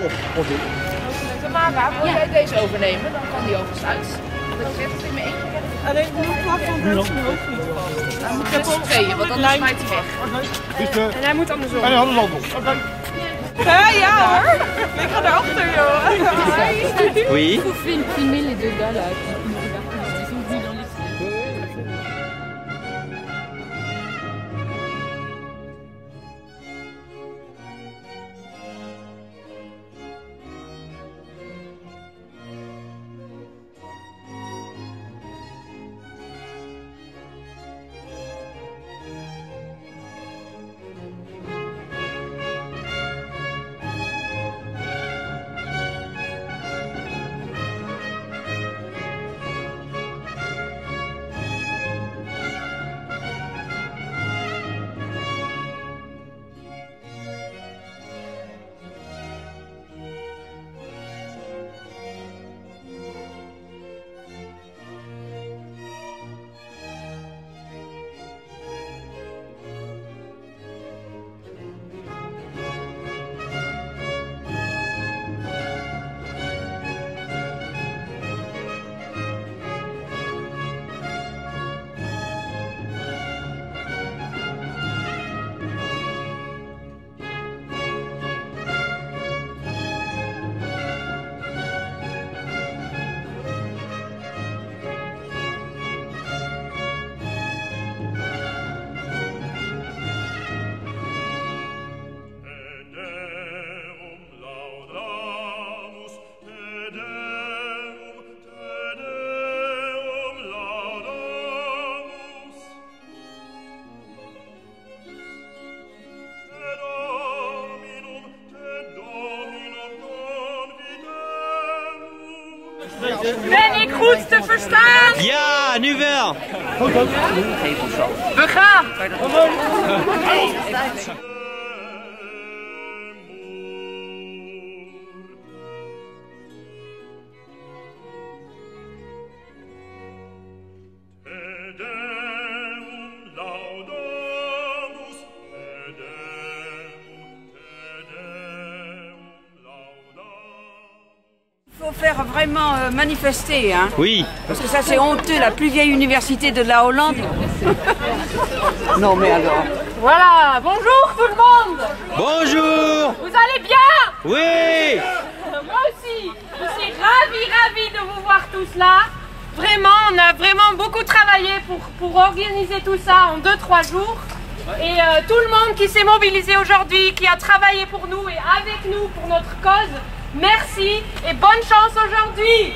Oké. Tamara, wil jij deze overnemen? Dan kan die alvast uit. Dat ik zeg dat ik me één keer... Alleen de plafond heeft zijn hoofd niet vast. Dan moet met z'n tweeën, want anders smijt hij weg. En hij moet andersom. En hij had het andersom. Oké. Ja hoor. Ik ga erachter joh. Oui. Il faut filmer les deux gars là qui nous regardent, ils sont venus dans les Ben ik goed te verstaan? Ja, nu wel. We gaan! Il faut faire vraiment manifester, hein. Oui. Parce que ça c'est honteux, la plus vieille université de la Hollande. Non mais alors. Voilà, bonjour tout le monde. Bonjour. Vous allez bien? Oui. Moi aussi, je suis ravie de vous voir tous là. Vraiment, on a vraiment beaucoup travaillé pour organiser tout ça en 2-3 jours. Et tout le monde qui s'est mobilisé aujourd'hui, qui a travaillé pour nous et avec nous pour notre cause, merci et bonne chance aujourd'hui.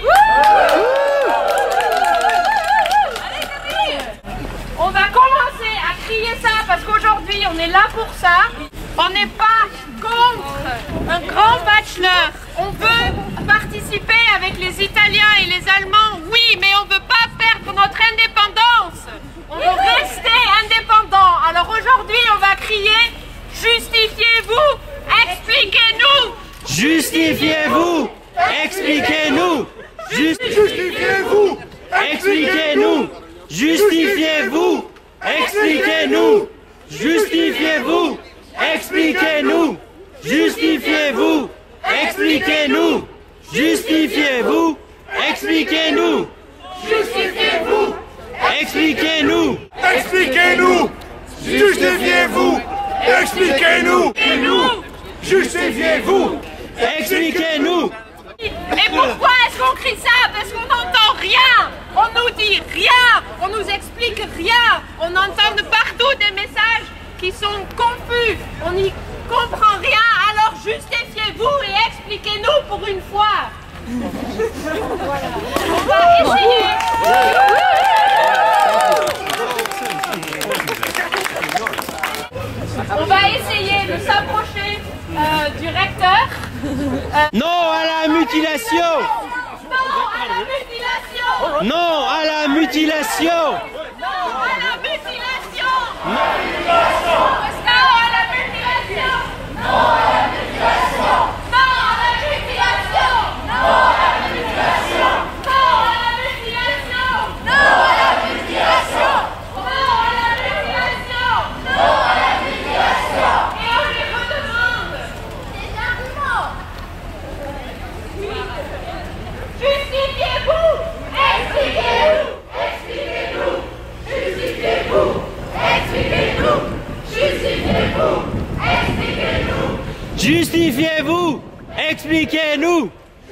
On va commencer à crier ça parce qu'aujourd'hui on est là pour ça. On n'est pas contre un grand bachelor. On veut participer avec les Italiens et les Allemands, oui, mais on ne veut pas perdre notre indépendance. On veut rester indépendant. Alors aujourd'hui on va crier « Justifiez-vous, expliquez-nous ». Justifiez-vous. Expliquez-nous. Justifiez-vous. Expliquez-nous. Justifiez-vous. Expliquez-nous. Justifiez-vous. Expliquez-nous. Justifiez-vous. Expliquez-nous. Justifiez-vous. Expliquez-nous. Justifiez-vous. Expliquez-nous. Expliquez-nous. Justifiez-vous. Expliquez-nous. Justifiez-vous. Expliquez-nous. Et pourquoi est-ce qu'on crie ça? Parce qu'on n'entend rien. On nous dit rien. On nous explique rien. On entend de partout des messages qui sont confus. On n'y comprend rien. Alors justifiez-vous et expliquez-nous pour une fois. Voilà. On va essayer. On va essayer de s'approcher du recteur. Non à la mutilation. Non à la mutilation. Non à la mutilation. Non à la mutilation. Non à la mutilation. Non à la mutilation. Non à la mutilation. Non à la mutilation. Non à la mutilation. Non à la mutilation. Non à la mutilation. Non à la mutilation. Et on lui redemande des arguments. Justifiez-vous! Expliquez-nous!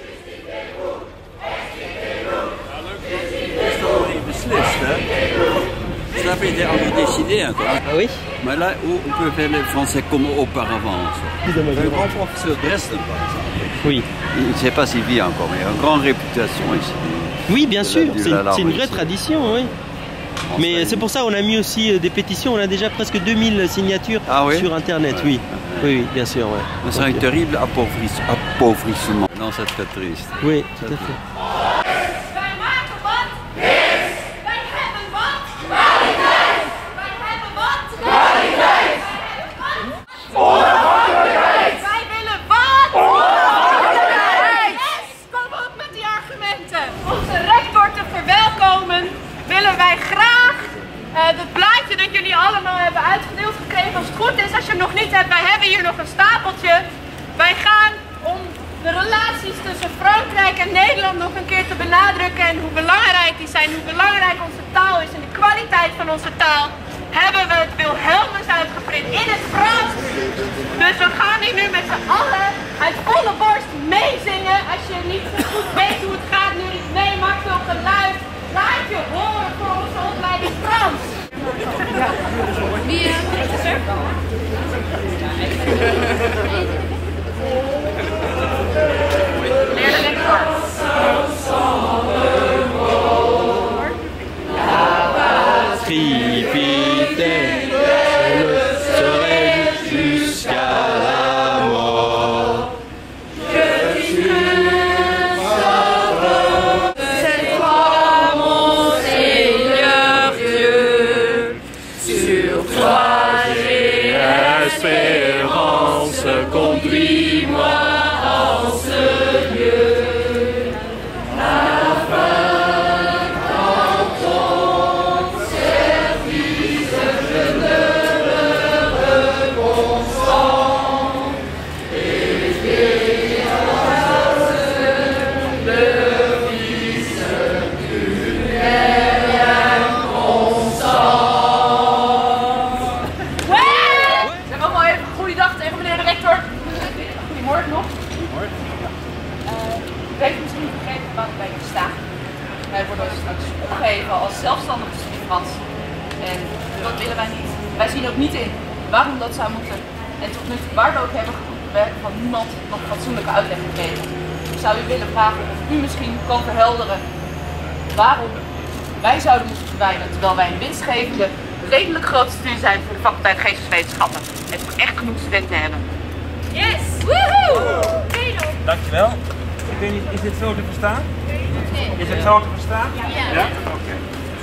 Beslist, hè? Ça avait été décidé encore. Ah oui? Mais là où on peut faire les Français comme auparavant. Un grand professeur de Dresden, par exemple. Oui. Je ne sais pas s'il vit encore, mais il a une grande réputation ici. Oui, bien sûr, c'est une vraie tradition, oui. Mais c'est pour ça qu'on a mis aussi des pétitions, on a déjà presque 2000 signatures sur internet, oui. Oui, bien sûr, ouais. C'est un terrible appauvrissement. Non, c'est très triste. Oui, tout à fait. Het blaadje dat jullie allemaal hebben uitgedeeld gekregen, als het goed is, als je hem nog niet hebt, wij hebben hier nog een stapeltje. Wij gaan om de relaties tussen Frankrijk en Nederland nog een keer te benadrukken en hoe belangrijk die zijn, hoe belangrijk onze taal is en de kwaliteit van onze taal, hebben we het Wilhelmus uitgeprint in het Frans. Dus we gaan hier nu met z'n allen uit volle borst meezingen. Als je niet zo goed weet hoe het gaat, nu niet mee, maak veel geluid. Laat je horen voor onze opleiding Frans. Wie is er? Meneer de lector. Conduis-moi en ce lieu, afin qu'en ton service je demeure constant et j'efface le vice du lien constant. Zeg allemaal even goeiedag tegen meneer de rector. Goedemorgen nog. U heeft misschien vergeten wat wij hier staan. Wij worden straks opgegeven als zelfstandige studierend. En dat willen wij niet. Wij zien ook niet in waarom dat zou moeten. En tot nu toe, waar we ook hebben gewerkt, van niemand nog fatsoenlijke uitleg gegeven. Ik zou u willen vragen of u misschien kan verhelderen waarom wij zouden moeten verdwijnen, terwijl wij een winstgevende, redelijk grote studie zijn voor de faculteit Geesteswetenschappen. En toch echt genoeg studenten hebben. Yes! Woehoe! Dankjewel. Ik weet niet, is dit zo te verstaan? Is het zo te verstaan? Ja? Oké.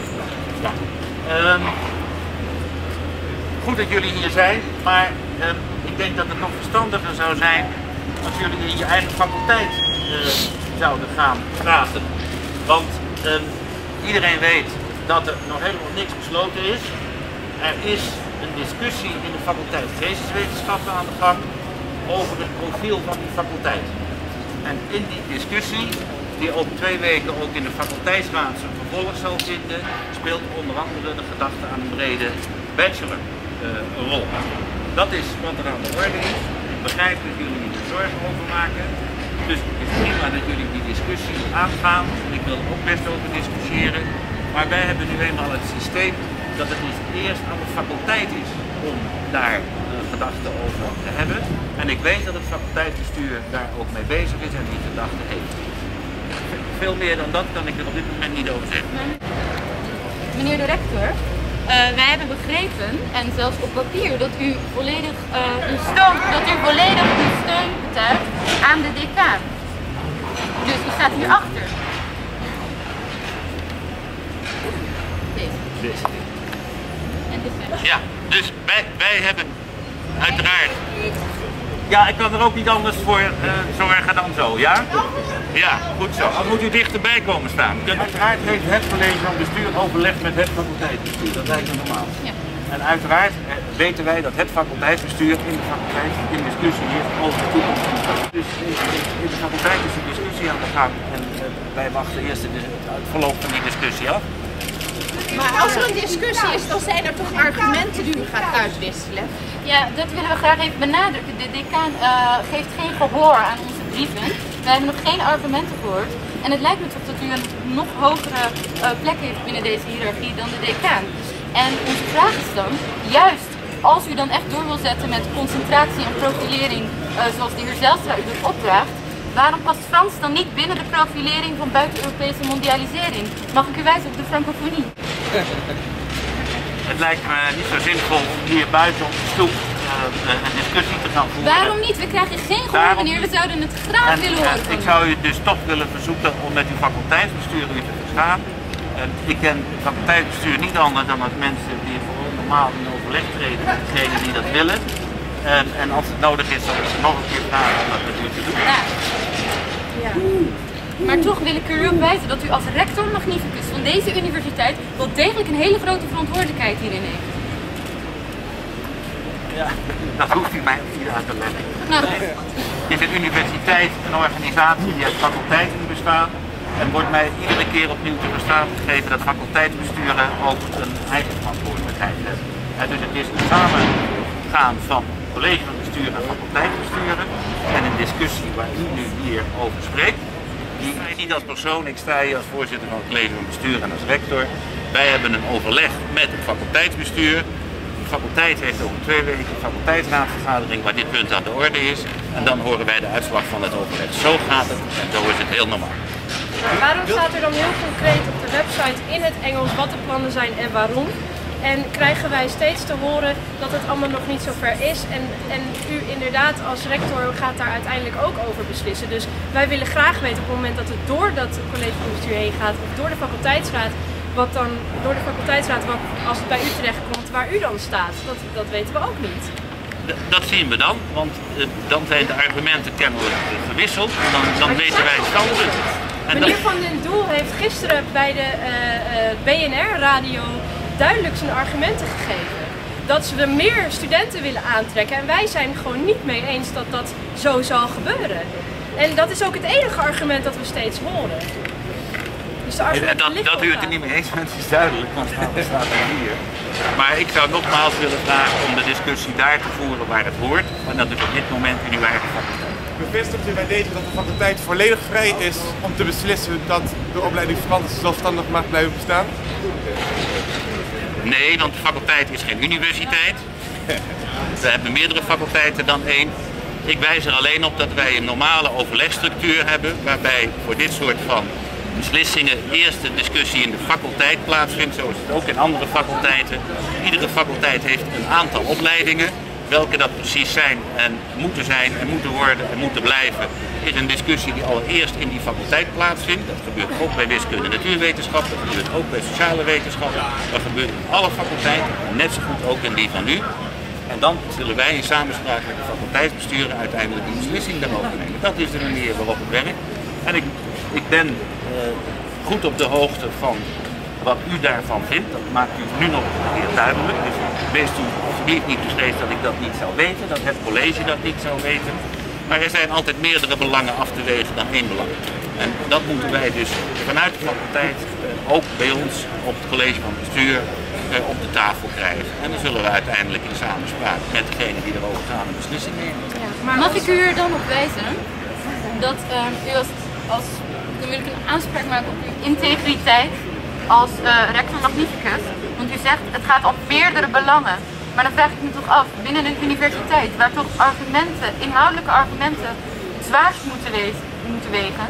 Goed dat jullie hier zijn, maar ik denk dat het nog verstandiger zou zijn als jullie in je eigen faculteit zouden gaan praten. Want iedereen weet dat er nog helemaal niks besloten is. Er is een discussie in de faculteit Geesteswetenschappen aan de gang over het profiel van die faculteit. En in die discussie, die over 2 weken ook in de faculteitsraad zijn vervolg zal vinden, speelt onder andere de gedachte aan een brede bachelorrol. Dat is wat er aan de orde is. Ik begrijp dat jullie er zorgen over maken. Dus het is prima dat jullie die discussie aangaan. Ik wil er ook best over discussiëren. Maar wij hebben nu eenmaal het systeem dat het dus eerst aan de faculteit is om daar gedachten over te hebben. En ik weet dat het faculteitsbestuur daar ook mee bezig is en die gedachten heeft. Veel meer dan dat kan ik er op dit moment niet over zeggen. Meneer de rector, wij hebben begrepen, en zelfs op papier, dat u volledig uw steun betuigt aan de decaan. Dus u staat hier achter. Deze. En dit. Ja, dus wij hebben uiteraard. Ja, ik kan er ook niet anders voor zorgen dan zo, ja? Ja, goed zo. Dan moet u dichterbij komen staan. Uiteraard heeft het college van bestuur overleg met het faculteitsbestuur. Dat lijkt me normaal. Ja. En uiteraard weten wij dat het faculteitsbestuur in de faculteit in discussie is over de toekomst. Dus in de faculteit is de discussie aan de gang en wij wachten eerst het verloop van die discussie af. Maar als er een discussie is, dan zijn er toch argumenten die u gaat uitwisselen? Ja, dat willen we graag even benadrukken. De decaan geeft geen gehoor aan onze brieven. Wij hebben nog geen argumenten gehoord. En het lijkt me toch dat u een nog hogere plek heeft binnen deze hiërarchie dan de decaan. En onze vraag is dan, juist als u dan echt door wil zetten met concentratie en profilering, zoals de heer Zijlstra u dat opdraagt, waarom past Frans dan niet binnen de profilering van buiten-Europese mondialisering? Mag ik u wijzen op de francofonie? Het lijkt me niet zo zinvol hier buiten op de stoep een discussie te gaan voeren. Waarom niet? We krijgen geen gehoor, meneer. We zouden het graag willen horen. Ik zou u dus toch willen verzoeken om met uw faculteitsbestuur u te verstaan. Ik ken faculteitsbestuur niet anders dan als mensen die normaal in overleg treden met degenen die dat willen. En als het nodig is, zal ik ze nog een keer vragen om dat met u te doen. Ja. Maar toch wil ik er op wijzen dat u als rector magnificus van deze universiteit wel degelijk een hele grote verantwoordelijkheid hierin heeft. Ja, dat hoeft u mij niet uit te leggen. Nou. Is een universiteit een organisatie die uit faculteiten bestaan? En wordt mij iedere keer opnieuw te verstaan gegeven dat faculteitsbesturen ook een eigen verantwoordelijkheid hebben. Dus het is een samengaan van college van bestuur en faculteitsbesturen en een discussie waar u nu hier over spreekt. Ik sta niet als persoon, ik sta hier als voorzitter van het college van bestuur en als rector. Wij hebben een overleg met het faculteitsbestuur. De faculteit heeft over 2 weken een faculteitsraadvergadering waar dit punt aan de orde is. En dan horen wij de uitslag van het overleg. Zo gaat het en zo is het heel normaal. Maar waarom staat er dan heel concreet op de website in het Engels wat de plannen zijn en waarom? En krijgen wij steeds te horen dat het allemaal nog niet zo ver is. En u inderdaad als rector gaat daar uiteindelijk ook over beslissen. Dus wij willen graag weten op het moment dat het door dat college van bestuur heen gaat of door de faculteitsraad, wat als het bij u terechtkomt, waar u dan staat. Dat weten we ook niet. Dat zien we dan, want dan zijn de argumenten kennelijk gewisseld. Dan weten wij het standpunt. Meneer Van den Doel heeft gisteren bij de BNR-radio duidelijk zijn argumenten gegeven. Dat ze meer studenten willen aantrekken en wij zijn gewoon niet mee eens dat dat zo zal gebeuren. En dat is ook het enige argument dat we steeds horen. Dus dat u het er niet mee eens bent is duidelijk, want het staat hier. Maar ik zou nogmaals willen vragen om de discussie daar te voeren waar het hoort. En dat is op dit moment in uw eigen faculteit. Bevestigt u bij deze dat de faculteit volledig vrij is om te beslissen dat de opleiding Frans zelfstandig mag blijven bestaan? Nee, want de faculteit is geen universiteit. We hebben meerdere faculteiten dan één. Ik wijs er alleen op dat wij een normale overlegstructuur hebben, waarbij voor dit soort van beslissingen eerst de discussie in de faculteit plaatsvindt, zoals het ook in andere faculteiten. Iedere faculteit heeft een aantal opleidingen. Welke dat precies zijn en moeten worden en moeten blijven, is een discussie die allereerst in die faculteit plaatsvindt. Dat gebeurt ook bij wiskunde en natuurwetenschap, dat gebeurt ook bij sociale wetenschappen. Dat gebeurt in alle faculteiten, net zo goed ook in die van u. En dan zullen wij in samenspraak met de faculteitsbesturen uiteindelijk die beslissing daarover nemen. Dat is de manier waarop het werkt. En ik ben goed op de hoogte van wat u daarvan vindt. Dat maakt u nu nog een keer duidelijk. Dus wees u alsjeblieft niet bevreesd dat ik dat niet zou weten, dat het college dat niet zou weten. Maar er zijn altijd meerdere belangen af te wegen dan één belang. En dat moeten wij dus vanuit de faculteit, ook bij ons op het college van bestuur, op de tafel krijgen. En dan zullen we uiteindelijk in samenspraak met degene die erover gaan een beslissing nemen. Ja, mag ik u er dan op wijzen dat u dan wil ik een aanspraak maken op uw integriteit als rector magnificus, want u zegt het gaat om meerdere belangen. Maar dan vraag ik me toch af, binnen een universiteit waar toch argumenten, inhoudelijke argumenten, zwaarst moeten wegen,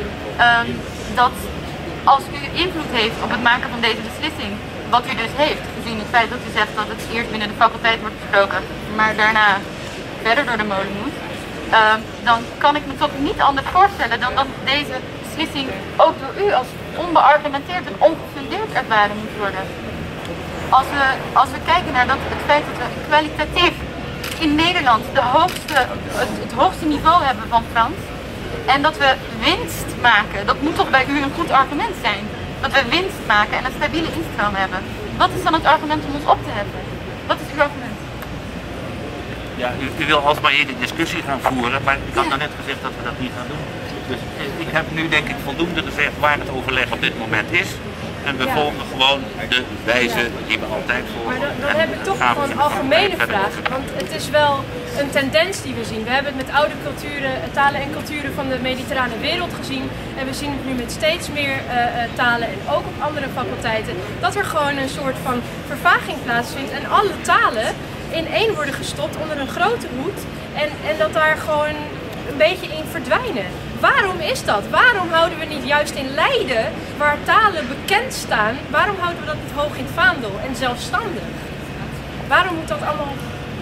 dat als u invloed heeft op het maken van deze beslissing, wat u dus heeft, gezien het feit dat u zegt dat het eerst binnen de faculteit wordt besproken, maar daarna verder door de molen moet, dan kan ik me toch niet anders voorstellen dan dat deze beslissing ook door u als onbeargumenteerd en ongefundeerd ervaren moet worden. Als we kijken naar het feit dat we kwalitatief in Nederland het hoogste niveau hebben van Frans en dat we winst maken, dat moet toch bij u een goed argument zijn. Dat we winst maken en een stabiele instroom hebben. Wat is dan het argument om ons op te heffen? Wat is uw argument? Ja, u wil alsmaar hier de discussie gaan voeren, maar ik had net gezegd dat we dat niet gaan doen. Dus ik heb nu denk ik voldoende gezegd waar het overleg op dit moment is. en we volgen gewoon de wijze die we altijd volgen. Maar dan heb ik toch nog een algemene vraag, want het is wel een tendens die we zien. We hebben het met oude culturen, talen en culturen van de mediterrane wereld gezien en we zien het nu met steeds meer talen en ook op andere faculteiten, dat er gewoon een soort van vervaging plaatsvindt en alle talen in één worden gestopt onder een grote hoed en dat daar gewoon een beetje in verdwijnen. Waarom is dat? Waarom houden we niet juist in Leiden, waar talen bekend staan, waarom houden we dat niet hoog in het vaandel en zelfstandig? Waarom moet dat allemaal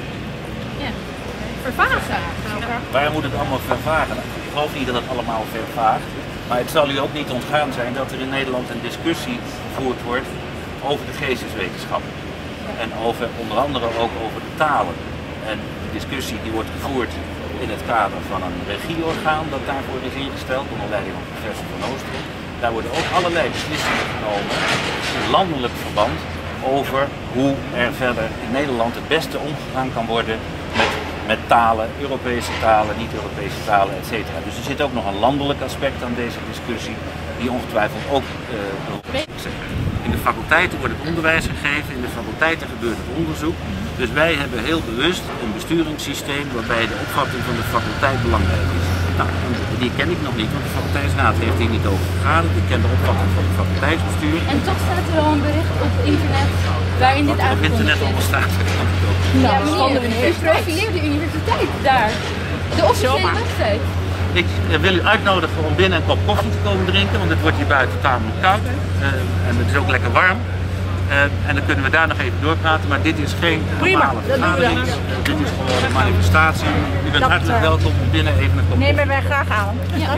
vervagen? Waar moet het allemaal vervagen? Ik geloof niet dat het allemaal vervaagt, maar het zal u ook niet ontgaan zijn dat er in Nederland een discussie gevoerd wordt over de geesteswetenschappen. En over, onder andere ook over de talen. En de discussie die wordt gevoerd in het kader van een regieorgaan dat daarvoor is ingesteld, onder leiding van professor Van Oostrom. Daar worden ook allerlei beslissingen genomen in landelijk verband over hoe er verder in Nederland het beste omgegaan kan worden met talen, Europese talen, niet-Europese talen, etc. Dus er zit ook nog een landelijk aspect aan deze discussie, die ongetwijfeld ook in de faculteiten wordt het onderwijs gegeven, in de faculteiten gebeurt het onderzoek. Dus wij hebben heel bewust een besturingssysteem waarbij de opvatting van de faculteit belangrijk is. Nou, die ken ik nog niet, want de faculteitsraad heeft hier niet over vergaderd. Ik ken de opvatting van het faculteitsbestuur. En toch staat er al een bericht op internet waarin dit aangekondigd is. Op internet allemaal staat, dat kan ik ook. Ja, meneer, u profileert de universiteit daar. De officiële website. Ik wil u uitnodigen om binnen een kop koffie te komen drinken, want het wordt hier buiten tamelijk koud en het is ook lekker warm. En dan kunnen we daar nog even doorpraten, maar dit is geen normale vergadering. Dit is gewoon een manifestatie. U bent hartelijk welkom om binnen even een kop koffie. Nemen wij graag aan. Ja.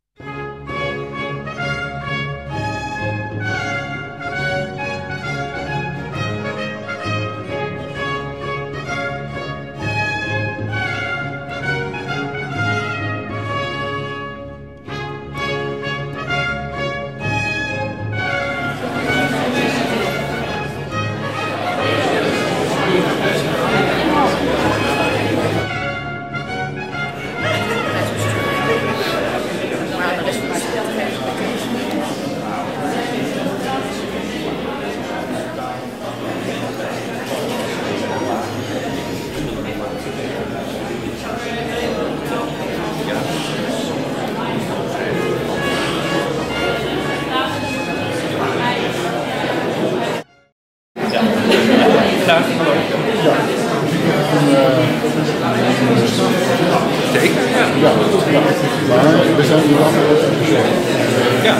Zeker, ja. Maar we zijn hier wel ja,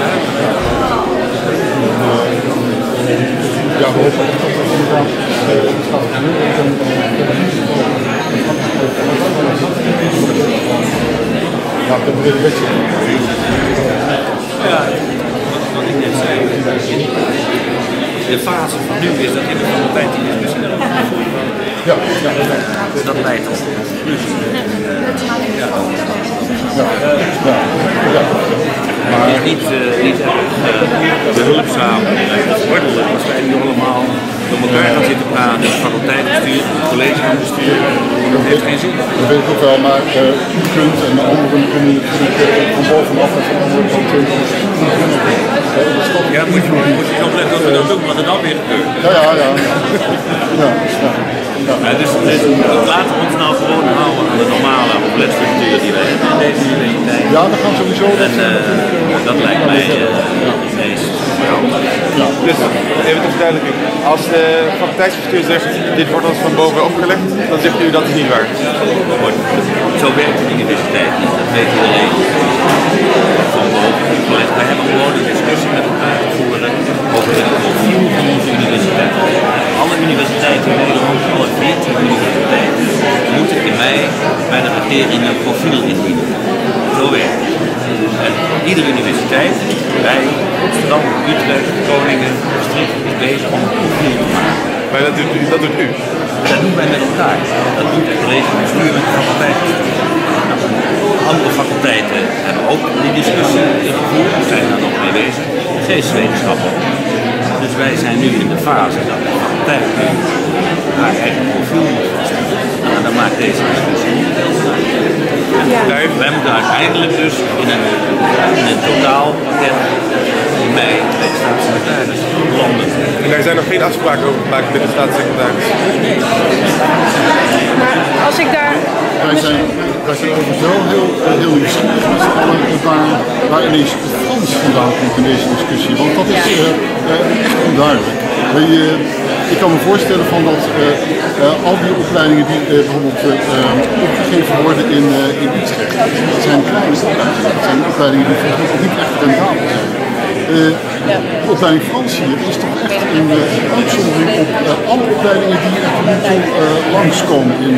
ja, we hopen dat het inderdaad ja, dat is een beetje. Ja, wat ik net zei, de fase van nu is dat in de faculteit die discussie daarover ja, ja. Dat leidt tot een conclusie. Ja. Maar het is niet behulpzaam of ordelijk als wij nu allemaal door elkaar gaan zitten praten, het faculteitsbestuur, het college gaan besturen. Dat heeft geen zin. Dat weet ik ook wel, maar u kunt en de anderen kunnen natuurlijk van bovenaf en van andere kanten. Ja, moet je opletten dat we dat doen, wat er dan weer gebeurt. Dus laten we ons nou gewoon houden aan de normale opletstructuur die wij hebben in deze universiteit. Ja, dat gaan sowieso. En dat lijkt mij het meest verantwoord. Ja. Dus even ter verduidelijking, als de faculteitsbestuur zegt dit wordt ons van boven opgelegd, dan zegt u dat is niet waar. Zo werkt de universiteit niet, dat weet iedereen. Van boven opgelegd. We hebben gewoon een discussie met elkaar te voeren over het profiel van onze universiteit. Alle universiteiten in Nederland, alle 14 universiteiten, moeten in mei bij de regering een profiel indienen. Zo werkt het. En iedere universiteit, wij, Amsterdam, Utrecht, Groningen, Maastricht, is bezig om een profiel te maken. Maar dat doet u? Dat doen wij met elkaar. Dat doet het college bestuur met de faculteitsbestuur. Andere faculteiten hebben ook die discussie gevoerd, die zijn daar nog mee bezig. Geesteswetenschappen. Dus wij zijn nu in de fase dat de faculteit haar eigen profiel moet vaststellen. En dan maakt deze discussie niet heel snel. Wij moeten uiteindelijk dus in een totaalpakket in mei bij de staatssecretaris. staatssecretaris landen. En daar zijn nog geen afspraken over gemaakt met de staatssecretaris? Maar als ik daar... Wij zijn overigens wel heel nieuwsgierig met z'n allen waar ineens Frans vandaan komt in deze discussie. Want dat is echt onduidelijk. Ik kan me voorstellen van dat al die opleidingen die bijvoorbeeld opgegeven worden in Utrecht, dat zijn kleine opleidingen. Dat zijn opleidingen die volgens mij ook niet echt rendabel zijn. De opleiding Frans hier is toch echt een uitzondering op alle opleidingen die er tot nu toe langskomen in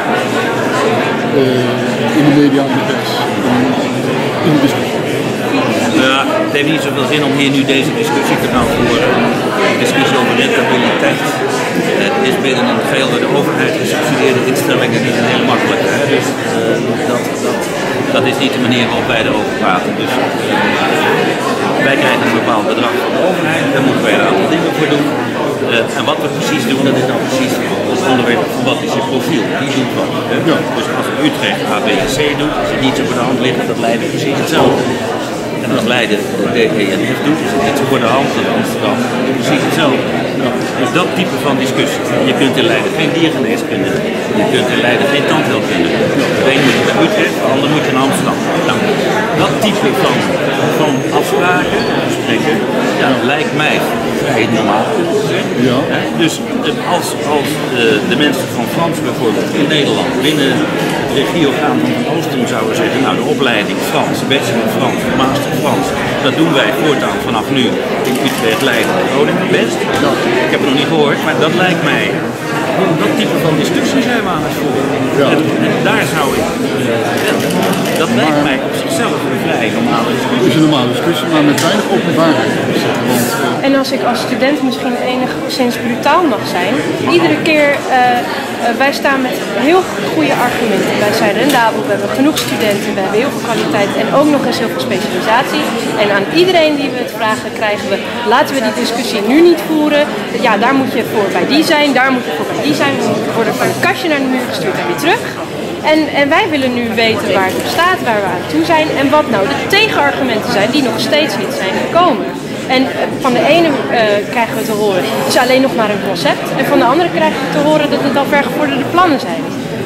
de media en de pers, in de discussie. Ja, het heeft niet zoveel zin om hier nu deze discussie te gaan voeren. De discussie over rentabiliteit is binnen een geheel door de overheid gesubsidieerde instellingen niet een heel makkelijke. Dus dat is niet de manier waarop wij erover praten. Dus wij krijgen een bepaald bedrag van de overheid, daar moeten wij een aantal dingen voor doen. En wat we precies doen, dat is dan precies het onderwerp van wat is je profiel. Die doet wat. Ja. Dus als Utrecht A, B en C doet, is het niet zo voor de hand liggen dat Leiden precies hetzelfde. En als Leiden de DGNF doet, is het niet zo voor de hand dat Amsterdam precies hetzelfde. Dus dat type van discussie. Je kunt in Leiden geen diergeneeskunde doen. Je kunt in Leiden geen tandheelkunde doen. De een moet naar Utrecht, de ander moet naar Amsterdam. Nou, dat type van afspraken, spreken, ja, lijkt mij vrij normaal. Ja. Dus als de mensen van Frans bijvoorbeeld in Nederland binnen het regieorgaan van het Oostrum zouden zeggen, nou de opleiding Frans, bachelor Frans, master Frans, dat doen wij voortaan vanaf nu in Utrecht, Leiden en Groningen best. Ik heb het nog niet gehoord, maar dat lijkt mij, dat type van discussie zijn we aan het voeren. Ja. En daar zou ik, dat lijkt mij op zichzelf een vrij normale discussie. Het is een normale discussie, maar met weinig openbaarheid. En als ik als student misschien enigszins brutaal mag zijn, iedere keer, wij staan met heel goede argumenten. Wij zijn rendabel, we hebben genoeg studenten, we hebben heel veel kwaliteit en ook nog eens heel veel specialisatie. En aan iedereen die we het vragen krijgen we, laten we die discussie nu niet voeren. Ja, daar moet je voor bij die zijn, daar moet je voor bij die zijn. We worden van een kastje naar de muur gestuurd en weer terug. En wij willen nu weten waar het op staat, waar we aan toe zijn en wat nou de tegenargumenten zijn die nog steeds niet zijn gekomen. En van de ene krijgen we te horen, het is alleen nog maar een concept. En van de andere krijgen we te horen dat het al vergevorderde plannen zijn.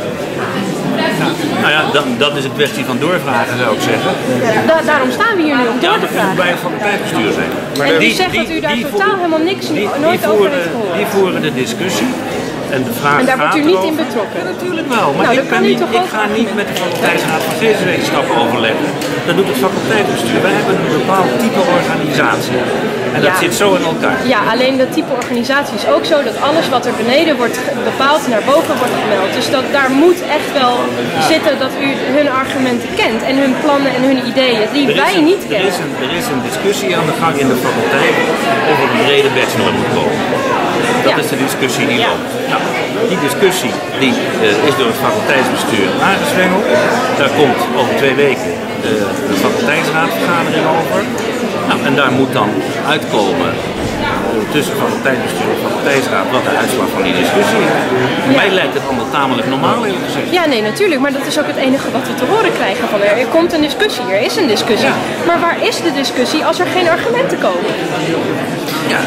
Nou ja, dat is een kwestie van doorvragen zou ik zeggen. Daarom staan we hier nu om door te vragen. Bij het faculteitsbestuur zijn. En u zegt dat u daar totaal helemaal niks, nooit over heeft gehoord. Die voeren de discussie. En de vraag en daar wordt u niet in betrokken? Ja, natuurlijk wel. Maar ik ga niet met de faculteitsraad van geesteswetenschappen overleggen. Dat doet het faculteitsbestuur. Wij hebben een bepaald type organisatie. En dat zit zo in elkaar. Ja, alleen dat type organisatie is ook zo dat alles wat er beneden wordt bepaald naar boven wordt gemeld. Dus daar moet echt wel zitten dat u hun argumenten kent en hun plannen en hun ideeën die wij niet kennen. Er is een discussie aan de gang in de faculteit of er een brede bachelor moet komen. Dat is de discussie die loopt. Nou, die discussie is door het faculteitsbestuur aangeswengeld. Daar komt over 2 weken de faculteitsraadvergadering over. Nou, en daar moet dan uitkomen tussen faculteitsbestuur en faculteitsraad wat de uitslag van die discussie is. Voor mij lijkt het allemaal tamelijk normaal eerlijk gezegd. Ja, nee, natuurlijk. Maar dat is ook het enige wat we te horen krijgen van er komt een discussie, er is een discussie. Ja. Maar waar is de discussie als er geen argumenten komen? Ja,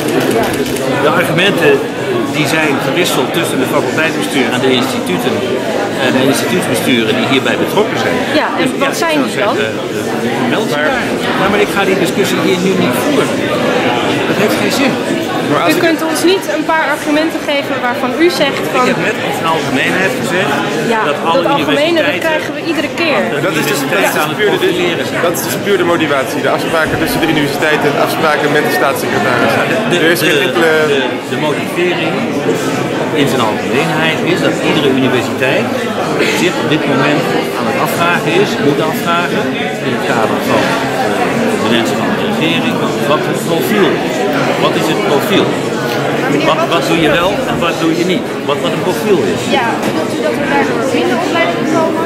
de argumenten die zijn gewisseld tussen de faculteitsbestuur en de instituten en de instituutsbesturen die hierbij betrokken zijn. Ja, en dus, wat zijn die dan? Meld je daar. Ja, maar ik ga die discussie hier nu niet voeren. Dat heeft geen zin. U kunt ons niet een paar argumenten geven waarvan u zegt van... Ik heb net in zijn algemeenheid gezegd dat alle algemene dat krijgen we iedere keer. Dat is dus puur de motivatie. De afspraken tussen de universiteiten en de afspraken met de staatssecretaris. Er is geen enkele... De motivering in zijn algemeenheid is dat iedere universiteit zich op dit moment aan het afvragen is, moet afvragen in het kader van de mensen van de regering, wat het profiel is. Wat is het profiel? Wat doe je wel en wat doe je niet? Wat een profiel is. Ja, wilt u dat we daardoor minder opleidingen komen?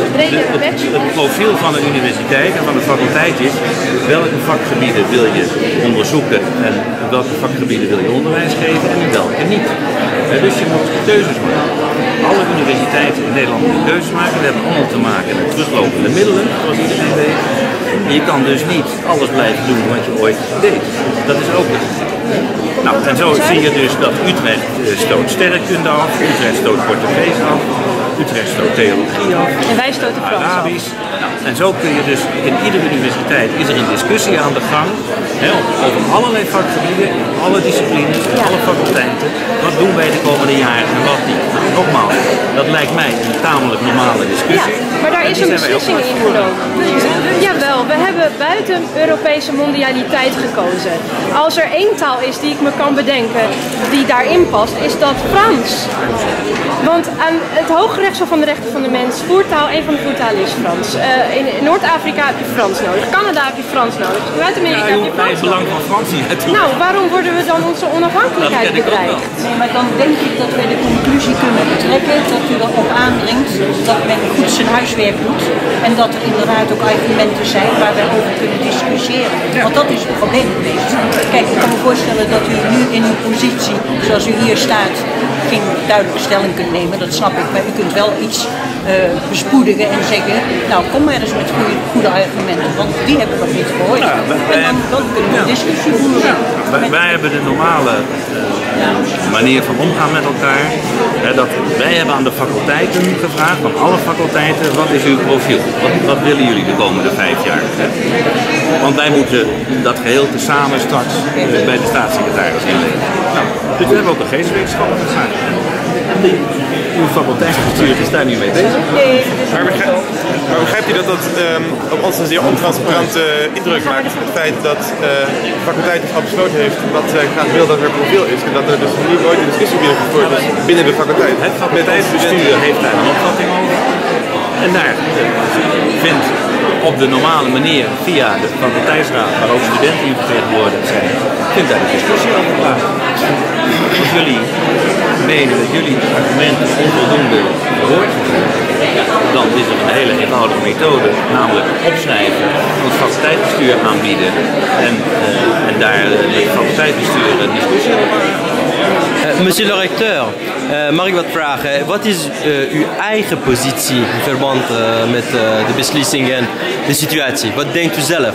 Het profiel van de universiteit en van de faculteit is welke vakgebieden wil je onderzoeken en welke vakgebieden wil je onderwijs geven en welke niet. Dus je moet keuzes maken. alle universiteiten in Nederland een keuze maken. We hebben allemaal te maken met teruglopende middelen, zoals iedereen weet. En je kan dus niet alles blijven doen wat je ooit deed. Dat is ook het. Nou, en zo zie je dus dat Utrecht stoot sterrenkunde af, Utrecht stoot Portugees af, Utrecht stoot theologie af, en wij stoten Frans Arabisch. Nou, en zo kun je dus in iedere universiteit is er een discussie aan de gang over allerlei vakgebieden, alle disciplines, alle faculteiten. Wat doen wij de komende jaren en wat niet? Nou, nogmaals, dat lijkt mij een tamelijk normale discussie. Ja, maar daar is een beslissing in genomen. Jawel, we hebben buiten Europese mondialiteit gekozen. Als er één taal is die ik me kan bedenken die daarin past, is dat Frans. Want aan het Hooggerechtshof van de Rechten van de Mens, voertaal, een van de voertalen is Frans. In Noord-Afrika heb je Frans nodig, Canada heb je Frans nodig, Zuid-Amerika heb je Frans nodig. Belang van Frans niet natuurlijk. Nou, waarom worden we dan onze onafhankelijkheid bedreigd? Nee, maar dan denk ik dat we de conclusie kunnen trekken dat u erop aandringt dat men goed zijn huiswerk doet en dat er inderdaad ook argumenten zijn waar wij over kunnen discussiëren. Want dat is het probleem geweest. Kijk, ik kan me voorstellen dat u nu in uw positie, zoals u hier staat, geen duidelijke stelling kunt nemen, dat snap ik, maar u kunt wel iets bespoedigen en zeggen, nou kom maar eens met goede argumenten, want die hebben we nog niet gehoord. Ja, en dan kunnen we een discussie voeren. Wij hebben de normale manier van omgaan met elkaar. Wij hebben aan de faculteiten gevraagd, van alle faculteiten, wat is uw profiel? Wat willen jullie de komende 5 jaar? Want wij moeten dat geheel tezamen straks bij de staatssecretaris inleveren. Nou, dus we hebben ook een geesteswetenschappen gevraagd. Uw faculteitsbestuur is daar nu mee bezig. Maar begrijpt u dat dat op ons een zeer ontransparante indruk maakt? Het feit dat de faculteit al besloten heeft wat zij graag wil dat er profiel is. En dat er dus nu nooit een discussie weer gevoerd is binnen de faculteit. Het faculteitsbestuur heeft daar een opvatting over. En daar vindt op de normale manier via de faculteitsraad, waar ook studenten in vertegenwoordigd zijn, vindt daar de discussie over plaats. Als jullie menen dat jullie argumenten onvoldoende gehoord hebben, dan is er een hele eenvoudige methode, namelijk opschrijven, het faculteitsbestuur aanbieden en daar het faculteitsbestuur een discussie over. Monsieur le recteur, mag ik wat vragen? Wat is uw eigen positie in verband met de beslissingen en de situatie? Wat denkt u zelf?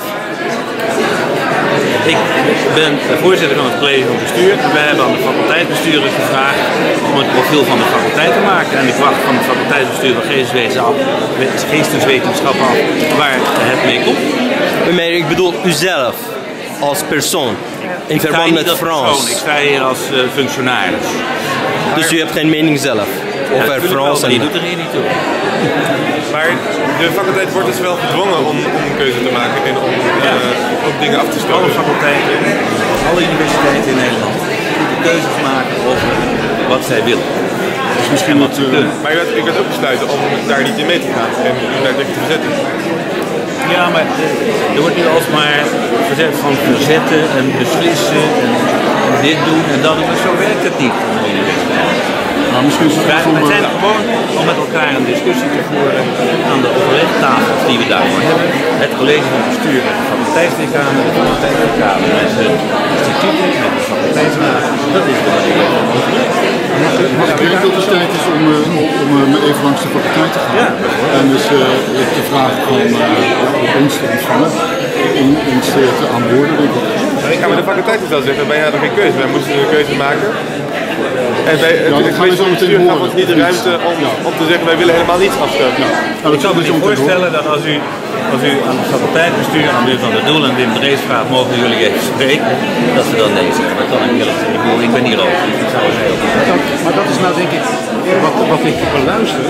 Ik ben voorzitter van het college van bestuur. Wij hebben aan de faculteitsbesturen gevraagd om het profiel van de faculteit te maken. En ik wacht van het faculteitsbestuur van geesteswetenschap af waar het mee komt. Maar ik bedoel uzelf als persoon. In verband met Frans. Ik sta hier als functionaris. Dus u hebt geen mening zelf? Over Frans en... Die doet er hier niet toe. Maar de faculteit wordt dus wel gedwongen om een keuze te maken en om ook dingen af te stoten. Alle faculteiten, alle universiteiten in Nederland moeten keuzes maken over wat zij willen. Dus misschien wat ze kunnen. Maar u gaat ook besluiten om daar niet in mee te gaan en daar tegen te verzetten. Ja, maar er wordt nu alsmaar gezegd van verzetten en beslissen en dit doen en dat doen, maar zo werkt het niet aan de universiteit. Nou, misschien is het wij zijn gewoon om met elkaar een discussie te voeren aan de overlegtafels die we daarvoor hebben. Het college van bestuur met de faculteitsdecanen, de faculteitsdecanen met de instituten, met de faculteitsraad. Dat is de manier van overleg. Ik denk dat het tijd is om even langs de faculteit te gaan. Ja. En dus te vragen van ons te ontvangen, ons te aanboorden. Ik ga met de faculteit wel zeggen, wij hadden geen keuze, wij moesten een keuze maken. En wij gaan ons niet de ruimte om te zeggen, wij willen helemaal niets afstoten. Ik zou me voorstellen dat als u aan het faculteitsbestuur, aan Wim van der Doel en Wim Drees vraagt, mogen jullie even spreken, dat ze dan nee zeggen. Dat kan ik eerlijk zeggen. Ik ben hier ook. Ik zou het heel maar dat is nou denk ik wat ik beluister.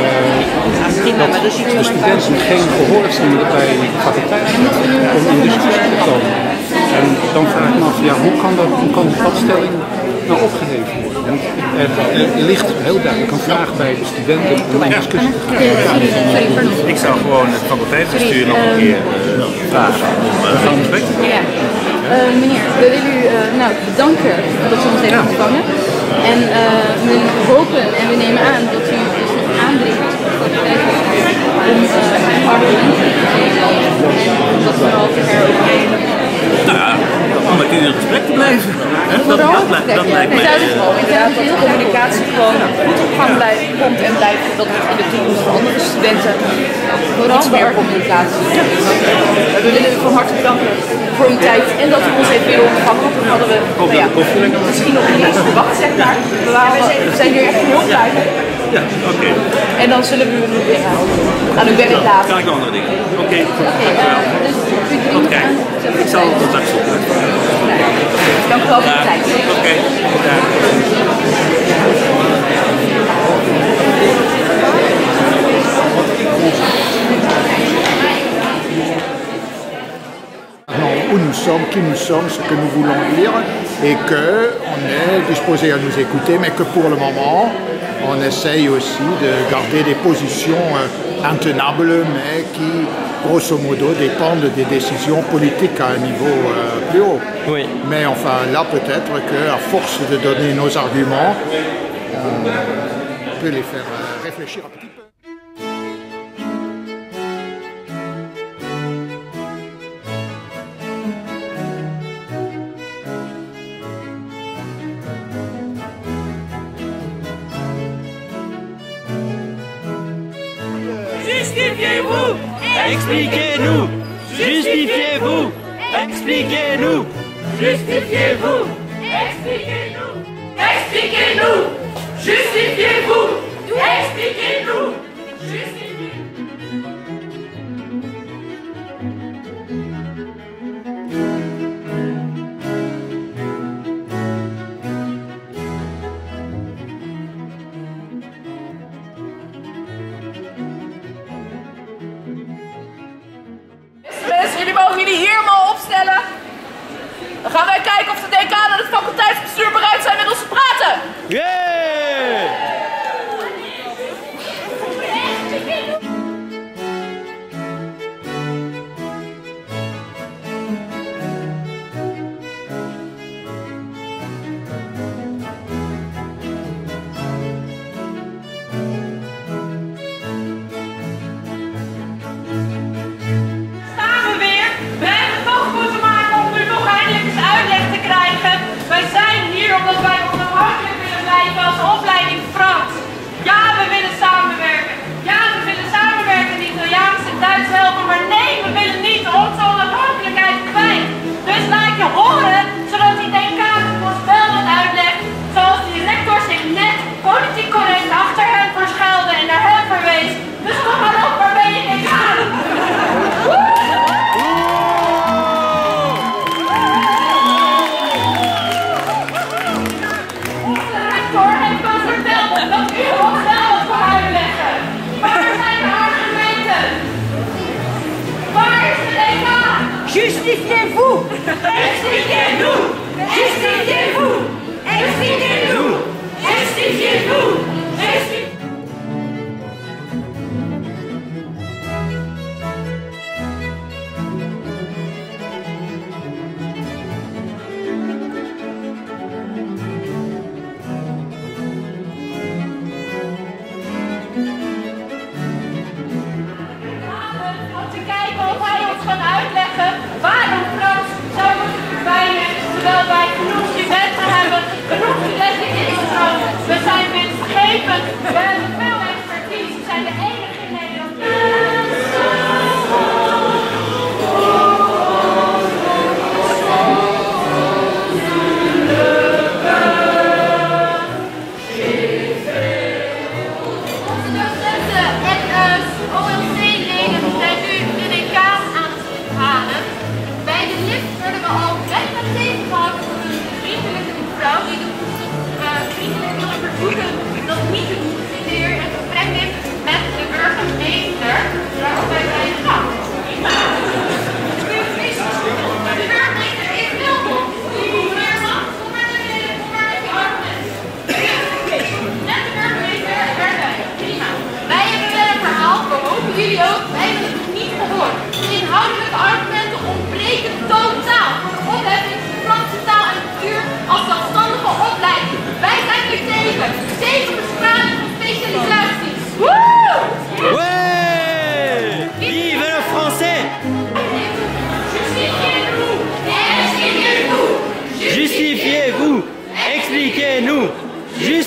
Dat de studenten geen gehoor vinden bij de faculteit om in discussie te komen. En dan vraag ik me af, ja, hoe kan die padstelling nou opgeheven worden? Want er ligt heel duidelijk een vraag bij de studenten om in discussie te gaan. Ik zou gewoon het faculteitsbestuur nog een keer vragen om gesprek te doen. Ja. Meneer, we willen u bedanken dat u ons heeft ontvangen. En we hopen en we nemen aan dat u dus aandringt op het faculteitsbestuur om argumenten te geven en dat vooral te heroverwegen. Nou ja, om met u in gesprek te blijven. Dat lijkt mij. communicatie gewoon goed op gang komt en blijft, dat we in de toekomst voor andere studenten iets meer communicatie. We willen u van harte bedanken voor uw tijd en dat u ons heeft willen ontvangen. Want toen hadden we misschien nog niet eens verwacht, zeg maar. We zijn hier echt heel blij mee. Ja, oké. En dan zullen we u nog weer aan uw werk laten. Kan ik nog andere dingen? Oké, dankjewel. Tot kijken. Ik zal contact zoeken. Dank u wel voor de tijd. Oké. Où nous sommes, qui nous sommes, ce que nous voulons dire, et qu'on est disposé à nous écouter, mais que pour le moment, on essaye aussi de garder des positions intenables, mais qui, grosso modo, dépendent des décisions politiques à un niveau plus haut. Oui. Mais enfin, là, peut-être qu'à force de donner nos arguments, on peut les faire réfléchir un petit peu. Justifiez-vous! Expliquez-nous! Justifiez-vous! Expliquez-nous! Justifiez-vous! Expliquez-nous! Expliquez-nous! Justifiez-vous! Expliquez-nous! Jullie mogen jullie hier maar opstellen. Dan gaan wij kijken of de decaan en het faculteitsbestuur bereid zijn met ons te praten. Yeah! Wij zijn hier omdat wij onafhankelijk willen blijven als opleiding Frans. Ja, we willen samenwerken. Ja, we willen samenwerken in Italiaans en Duits helpen. Maar nee, we willen niet onze onafhankelijkheid kwijt. Dus laat je horen, zodat die decaan ons wel wat uitlegt. Zoals die rector zich net politiek correct achter hem verschuilde en naar hem verwees. Dus kom maar op, waar ben je decaan? Justifiez-vous! Expliquez-nous! Justifiez-vous! Expliquez-nous! Justifiez-vous! Waarom Frans zou moeten verdwijnen, terwijl wij genoeg studenten hebben, genoeg studenten instromen. We zijn winstgevend, we hebben veel expertise, we zijn de enige in Nederland. Onze docenten en OLC-leden zijn nu de decaan aan het halen. Bij de lift worden we al bijna tegengehouden door een vriendelijke mevrouw die doet vriendelijk wil verzoeken dat niet te doen de heer een gesprek heeft met de burgemeester. Waarop wij zijn gang. De burgemeester is welkom. Meneer Max, kom maar naar binnen, kom maar met je argument. Net de burgemeester erbij. Prima. Wij hebben wel een verhaal, we hopen jullie ook. Wij hebben het nog niet gehoord. Inhoudelijke argumenten ontbreken totaal voor de opheffing van de Franse taal en cultuur als zelfstandige opleiding. Wij zijn er tegen. Tegen besparing van specialisaties. Woe! Ouais! Vive le français! Justifiez-vous! Expliquez-nous! Justifiez-vous! Expliquez-nous!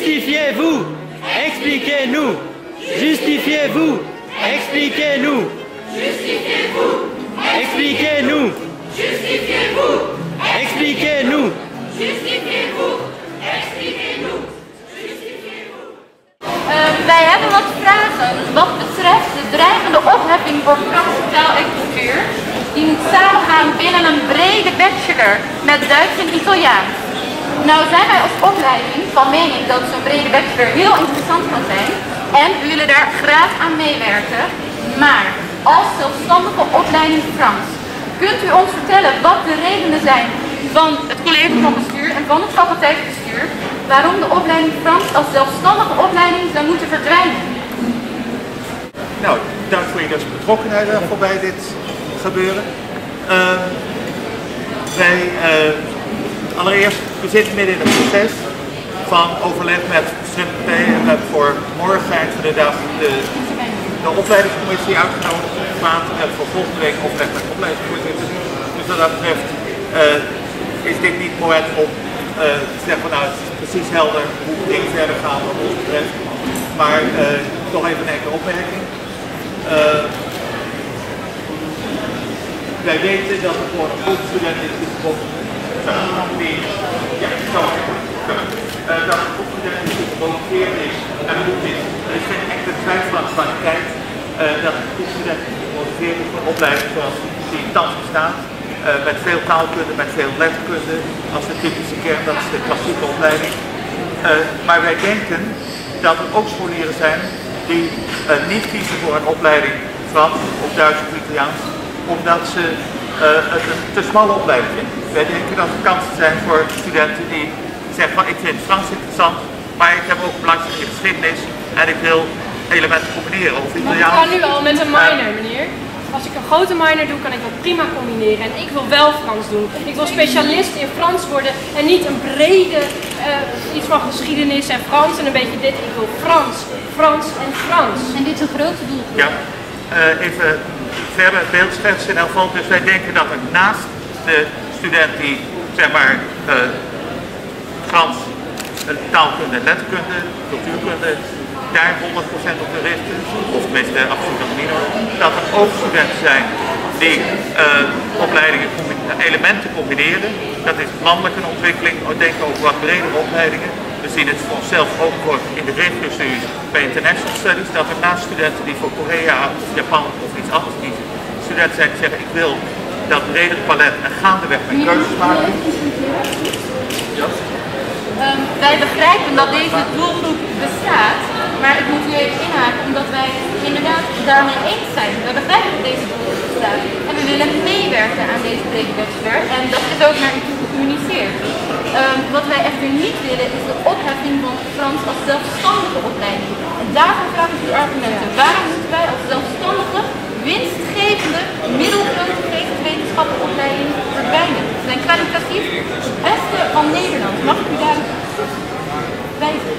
Expliquez-nous. Justifiez-vous. Expliquez-nous. Justifiez-vous. Expliquez-nous. Justifiez-vous. Expliquez-nous. Wij hebben wat vragen wat betreft de dreigende opheffing voor Franse taal en cultuur. Die moet samengaan binnen een brede bachelor met Duits en Italiaans. Nou zijn wij als opleiding van mening dat zo'n brede bachelor heel interessant kan zijn. En we willen daar graag aan meewerken. Maar als zelfstandige opleiding Frans, kunt u ons vertellen wat de redenen zijn van het college van bestuur en van het faculteitsbestuur waarom de opleiding Frans als zelfstandige opleiding zou moeten verdwijnen? Nou, dank voor je betrokkenheid voor bij dit gebeuren. Allereerst, we zitten midden in het proces van overleg met studentenpartijen en we hebben voor morgen eind van de dag de opleidingscommissie uitgenodigd om te praten. We hebben voor volgende week overleg met de opleidingsvoorzitter. Dus wat dat betreft is dit niet het moment om te zeggen van nou het is precies helder hoe dingen verder gaan wat ons betreft. Maar toch even een enkele opmerking. Wij weten dat er voor een groep studenten is gekomen die dat een groep studenten die gevolonteerd is en goed is. Er is geen enkele twijfel aan de kwaliteit dat een groep studenten die gevolonteerd is voor een opleiding zoals die thans bestaat. Met veel taalkunde, met veel letterkunde als de typische kern, dat is de klassieke opleiding. Maar wij denken dat er ook scholieren zijn die niet kiezen voor een opleiding Frans of Duits of Italiaans, omdat ze het een te smalle opleiding vinden. Wij denken dat er kansen zijn voor studenten die zeggen van ik vind Frans interessant, maar ik heb ook belangstelling in geschiedenis en ik wil elementen combineren of Italiaans. Ik kan nu al met een minor, meneer. Als ik een grote minor doe, kan ik dat prima combineren. En ik wil wel Frans doen. Ik wil specialist in Frans worden en niet een brede iets van geschiedenis en Frans en een beetje dit. Ik wil Frans, Frans en Frans. En dit is een grote doel. Ja, even verder het beeld schetsen in elk geval. Dus wij denken dat er naast de student die zeg maar Frans, taalkunde, letterkunde, cultuurkunde, daar 100% op te richten, of tenminste absoluut op minor, dat er ook studenten zijn die opleidingen, elementen combineren. Dat is landelijke ontwikkeling, we denken over wat bredere opleidingen. We zien het voor onszelf ook voor in de regio-studies bij International Studies, dat er naast studenten die voor Korea of Japan of iets anders kiezen, studenten zijn die zeggen ik wil dat bredere palet en gaandeweg mijn keuzes maken. Ja. Wij begrijpen dat deze doelgroep bestaat, maar ik moet u even inhaken omdat wij inderdaad daarmee eens zijn. We begrijpen dat deze doelgroep bestaat en we willen meewerken aan deze brede bachelor en dat is ook naar u toe gecommuniceerd. Wat wij echter niet willen is de opheffing van Frans als zelfstandige opleiding. En daarvoor vraag ik uw argumenten. Waarom moeten wij als zelfstandige, winstgevende, middelgrote geesteswetenschappenopleiding verdwijnen? We zijn kwalitatief het beste van Nederland. Mag ik u daar wijzen?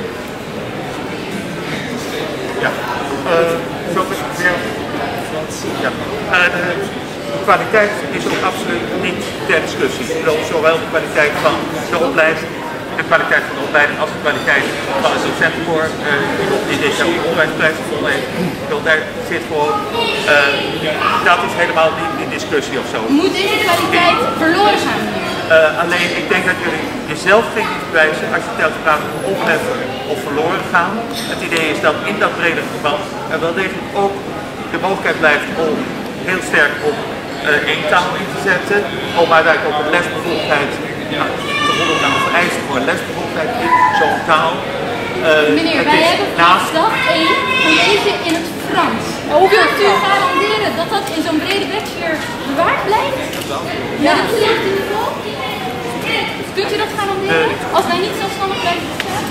Ja, de kwaliteit is ook absoluut niet ter discussie. Zowel de kwaliteit van de opleiding, de kwaliteit van de opleiding als de kwaliteit van het docentenkoor, die dit jaar ook de onderwijsprijs gevonden heeft. Daar zit gewoon, dat is helemaal niet in discussie of zo. Moet deze kwaliteit verloren gaan hier? Alleen ik denk dat jullie jezelf geen niet bewijzen als je telkens praat over opheffen of verloren gaan. Het idee is dat in dat bredere verband er wel degelijk ook de mogelijkheid blijft om heel sterk op één taal in te zetten, om uiteindelijk ook een lesbevoegdheid te voldoen aan de vereisten voor een lesbevoegdheid in zo'n taal. Meneer, wij hebben vanaf dag 1 college in het Frans. Kunt u garanderen dat dat in zo'n brede bachelor bewaard blijft? Ja. Met hetzelfde niveau? Kunt u dat garanderen? Als wij niet zelfstandig blijven bestaan?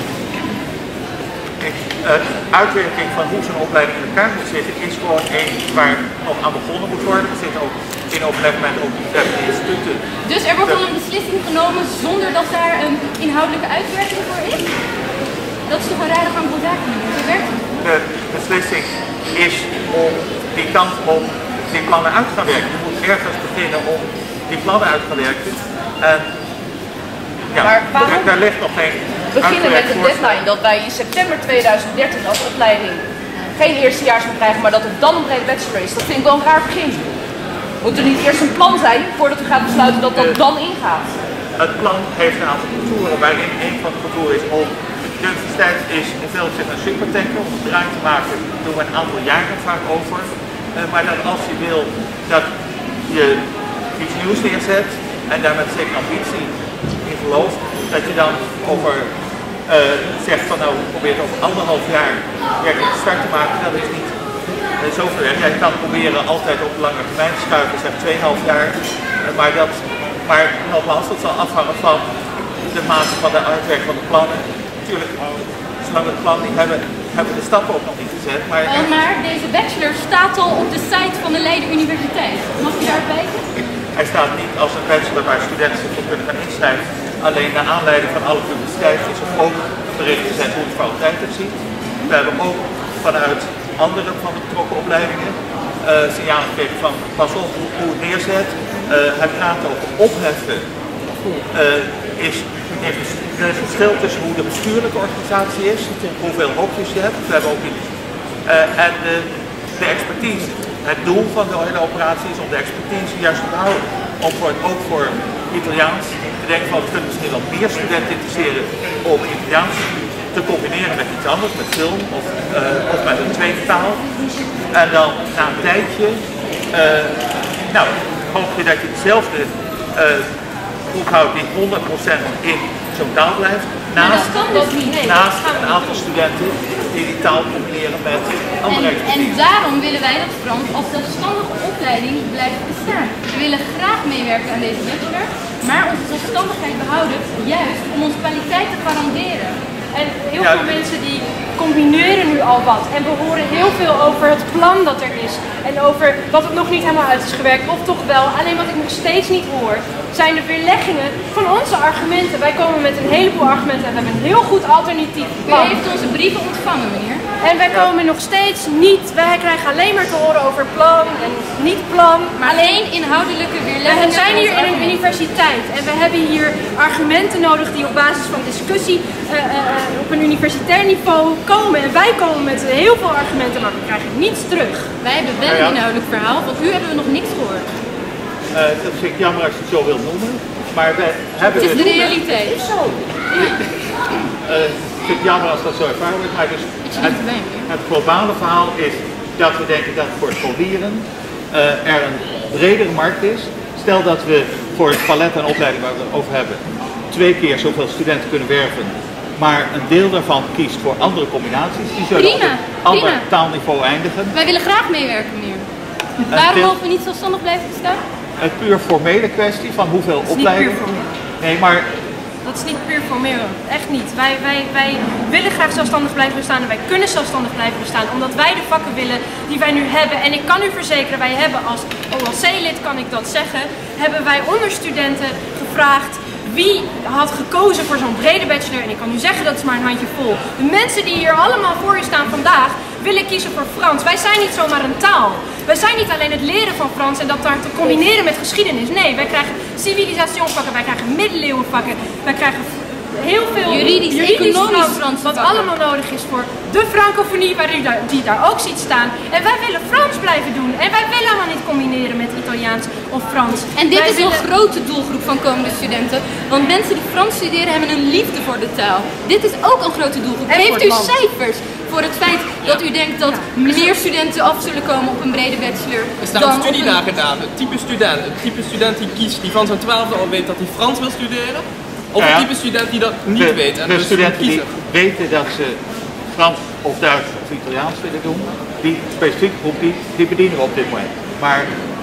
Uitwerking van hoe zo'n opleiding in elkaar moet zitten is gewoon één waar nog aan begonnen moet worden. We zitten ook in overleg met ook de instituten. Dus er wordt al een beslissing genomen zonder dat daar een inhoudelijke uitwerking voor is? Dat is toch een rare gang van zaken, meneer? Hoe werkt het? De beslissing is om die kant op die plannen uit te gaan werken. Je moet ergens beginnen om die plannen uit te gaan werken. En ja, daar ligt nog geen beginnen met de deadline dat wij in september 2013 als opleiding geen eerstejaars meer krijgen, maar dat het dan een brede bachelor is. Dat vind ik wel een raar begin. Moet er niet eerst een plan zijn voordat u gaat besluiten dat dat dan ingaat? Het plan heeft een aantal contouren, waarin een van de contouren is om de universiteit is in veel opzichten een supertanker. Om het draai te maken doen we een aantal jaren vaak over. Maar dat als je wil dat je iets nieuws neerzet en daar met zeker ambitie in gelooft, dat je dan over zegt van nou probeer het over 1,5 jaar werkelijk start te maken, dat is niet zoveel werk. Jij kan proberen altijd op lange termijn te schuiven, zeg 2,5 jaar, maar nogmaals, dat zal afhangen van de mate van de uitwerking van de plannen. Natuurlijk, zolang we het plan niet hebben, hebben we de stappen ook nog niet gezet. Maar deze bachelor staat al op de site van de Leiden Universiteit. Mag je daar kijken? Hij staat niet als een bachelor waar studenten zich voor kunnen gaan inschrijven. Alleen naar aanleiding van alle publiciteit is er ook een bericht gezet hoe de faculteit het ziet. We hebben ook vanuit andere van de betrokken opleidingen signalen gegeven van pas op hoe het neerzet. Het praten over opheffen heeft een verschil tussen hoe de bestuurlijke organisatie is, hoeveel hokjes je hebt. We hebben ook en de expertise. Het doel van de hele operatie is om de expertise juist te behouden. Ook voor Italiaans. We denken van we kunnen misschien wel meer studenten interesseren om Italiaans te combineren met iets anders, met film of met een tweede taal. En dan na een tijdje hoop je dat je dezelfde groep houdt die 100% in zo'n taal blijft. Naast een aantal studenten die die taal combineren met andere expertise. En daarom willen wij dat Frans als zelfstandige opleiding blijft bestaan. We willen graag meewerken aan deze bachelor, maar onze zelfstandigheid behouden juist om onze kwaliteit te garanderen. En heel veel mensen die combineren nu al wat. En we horen heel veel over het plan dat er is. En over dat het nog niet helemaal uit is gewerkt. Of toch wel. Alleen wat ik nog steeds niet hoor, zijn de weerleggingen van onze argumenten. Wij komen met een heleboel argumenten en we hebben een heel goed alternatief plan. U heeft onze brieven ontvangen, meneer. En wij komen nog steeds niet, wij krijgen alleen maar te horen over plan en niet plan. Maar alleen inhoudelijke weerleggingen. We zijn hier in een universiteit en we hebben hier argumenten nodig die op basis van discussie op een universitair niveau komen. En wij komen met heel veel argumenten, maar we krijgen niets terug. Wij hebben wel een inhoudelijk verhaal, van u hebben we nog niks gehoord. Dat vind ik jammer als je het zo wilt noemen, maar we hebben het is de realiteit. Het is zo. Ik vind het jammer als dat zo ervaren wordt, maar dus het globale verhaal is dat we denken dat voor scholieren er een bredere markt is. Stel dat we voor het palet aan opleiding waar we het over hebben 2 keer zoveel studenten kunnen werven, maar een deel daarvan kiest voor andere combinaties, die zullen op een ander taalniveau eindigen. Wij willen graag meewerken, meneer. Waarom mogen we niet zelfstandig blijven bestaan? Het puur formele kwestie van hoeveel opleidingen. Nee, maar dat is niet puur formeel, echt niet. Wij willen graag zelfstandig blijven bestaan en wij kunnen zelfstandig blijven bestaan omdat wij de vakken willen die wij nu hebben. En ik kan u verzekeren, wij hebben als OLC-lid, kan ik dat zeggen, hebben wij onder studenten gevraagd wie had gekozen voor zo'n brede bachelor. En ik kan u zeggen, dat is maar een handjevol. De mensen die hier allemaal voor u staan vandaag willen kiezen voor Frans. Wij zijn niet zomaar een taal. Wij zijn niet alleen het leren van Frans en dat daar te combineren met geschiedenis. Nee, wij krijgen civilisationsvakken, wij krijgen middeleeuwenvakken, wij krijgen heel veel juridisch economisch Frans wat allemaal nodig is voor de francofonie die daar ook ziet staan. En wij willen Frans blijven doen. En wij willen helemaal niet combineren met Italiaans of Frans. En dit is een grote doelgroep van komende studenten. Want mensen die Frans studeren hebben een liefde voor de taal. Dit is ook een grote doelgroep. Heeft u cijfers voor het feit dat u denkt dat meer studenten af zullen komen op een brede bachelor? Er staat een studie naar gedaan. Het type student die kiest, die van zijn 12e al weet dat hij Frans wil studeren. Of een type student die dat niet weet. En de dus studenten die weten dat ze Frans of Duits of Italiaans willen doen, die specifieke groep die bedienen we op dit moment. Maar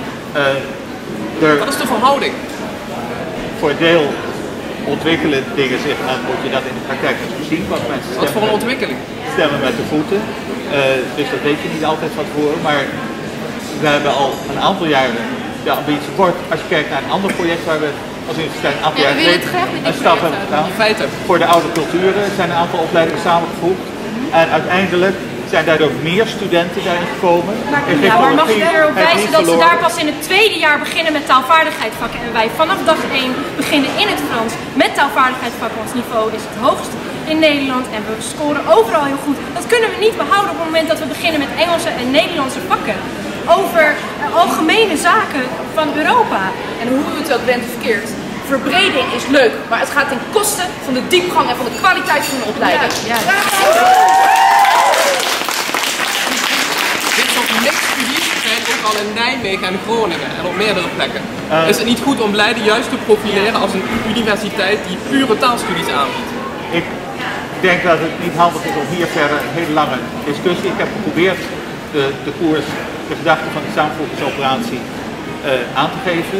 wat is de verhouding? Voor een deel ontwikkelen dingen zich en moet je dat in de praktijk zien. Want mensen wat voor een ontwikkeling? Stemmen met de voeten. Dus dat weet je niet altijd van tevoren. Maar we hebben al een aantal jaren de ambitie. Als je kijkt naar een ander project waar we als universiteit een aantal jaar geleden een stap hebben gedaan. Voor de oude culturen zijn een aantal opleidingen samengevoegd. En uiteindelijk zijn daardoor meer studenten daarin gekomen. Ja, maar mag ik erop wijzen dat ze daar pas in het tweede jaar beginnen met taalvaardigheidsvakken en wij vanaf dag 1 beginnen in het Frans met taalvaardigheidsvakken. Ons niveau is het hoogst in Nederland en we scoren overal heel goed. Dat kunnen we niet behouden op het moment dat we beginnen met Engelse en Nederlandse vakken over algemene zaken van Europa. En hoe u het ook bent of verkeerd, verbreding is leuk, maar het gaat ten koste van de diepgang en van de kwaliteit van de opleiding. Ja. Dit soort mixstudies zijn ook al in Nijmegen en Groningen en op meerdere plekken. Is het niet goed om Leiden juist te profileren als een universiteit die pure taalstudies aanbiedt? Ik denk dat het niet handig is om hier verder een hele lange discussie. Ik heb geprobeerd de koers, de gedachte van de samenvoegingsoperatie aan te geven.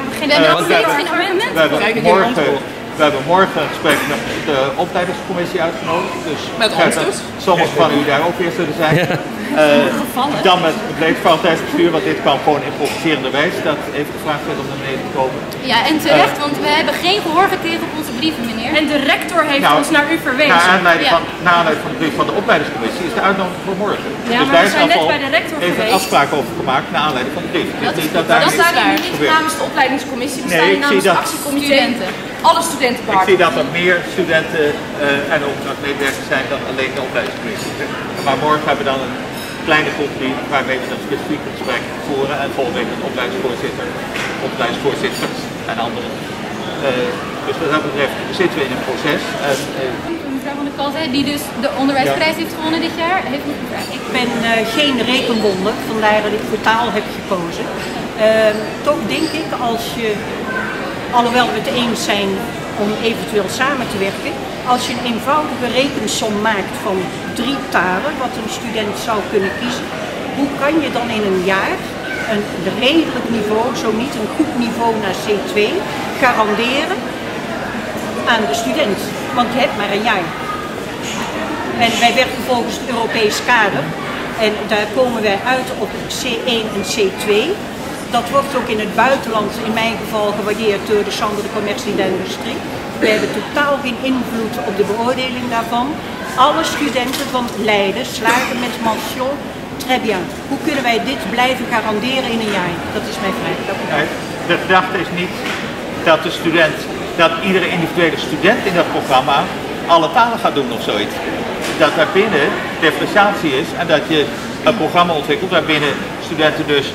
We hebben morgen een gesprek met de opleidingscommissie uitgenodigd. Dus met ons dus? Sommigen van u daar ook weer zullen zijn. Dan met het leefvaardigheidsbestuur, want dit kwam gewoon improviserende wijze. Dat even gevraagd werd om naar beneden te komen. Ja, en terecht, want we hebben geen gehoor gekregen op onze brieven, meneer. En de rector heeft ons naar u verwezen. Naar aanleiding van de brief van de opleidingscommissie is de uitnodiging voor morgen. Ja, dus maar daar we zijn net bij de rector even geweest. afspraken over gemaakt naar aanleiding van de brief. Dat staat hier niet namens de opleidingscommissie, we staan hier namens de actiecomité. Alle studenten Ik zie dat er meer studenten en opdrachtmedewerkers zijn dan alleen de opleidingscommissie. Maar morgen hebben we dan een kleine groep waarmee we een specifiek gesprek voeren en volgende week een opleidingsvoorzitters en anderen. Dus wat dat betreft zitten we in een proces. Mevrouw van der Kalse, die dus de onderwijsprijs heeft gewonnen dit jaar, heeft nog gevraagd. Ik ben geen rekenwonder, vandaar dat ik voor taal heb gekozen. Toch denk ik, als je, alhoewel we het eens zijn om eventueel samen te werken, als je een eenvoudige rekensom maakt van 3 talen, wat een student zou kunnen kiezen, hoe kan je dan in een jaar een redelijk niveau, zo niet een goed niveau naar C2, garanderen aan de student? Want je hebt maar een jaar. En wij werken volgens het Europees kader en daar komen wij uit op C1 en C2. Dat wordt ook in het buitenland, in mijn geval, gewaardeerd door de Chambre de Commerce et d'Industrie. We hebben totaal geen invloed op de beoordeling daarvan. Alle studenten van Leiden slagen met mention très bien. Hoe kunnen wij dit blijven garanderen in een jaar? Dat is mijn vraag. De gedachte is niet dat iedere individuele student in dat programma alle talen gaat doen of zoiets. Dat daarbinnen differentiatie is en dat je een programma ontwikkelt waarbinnen studenten dus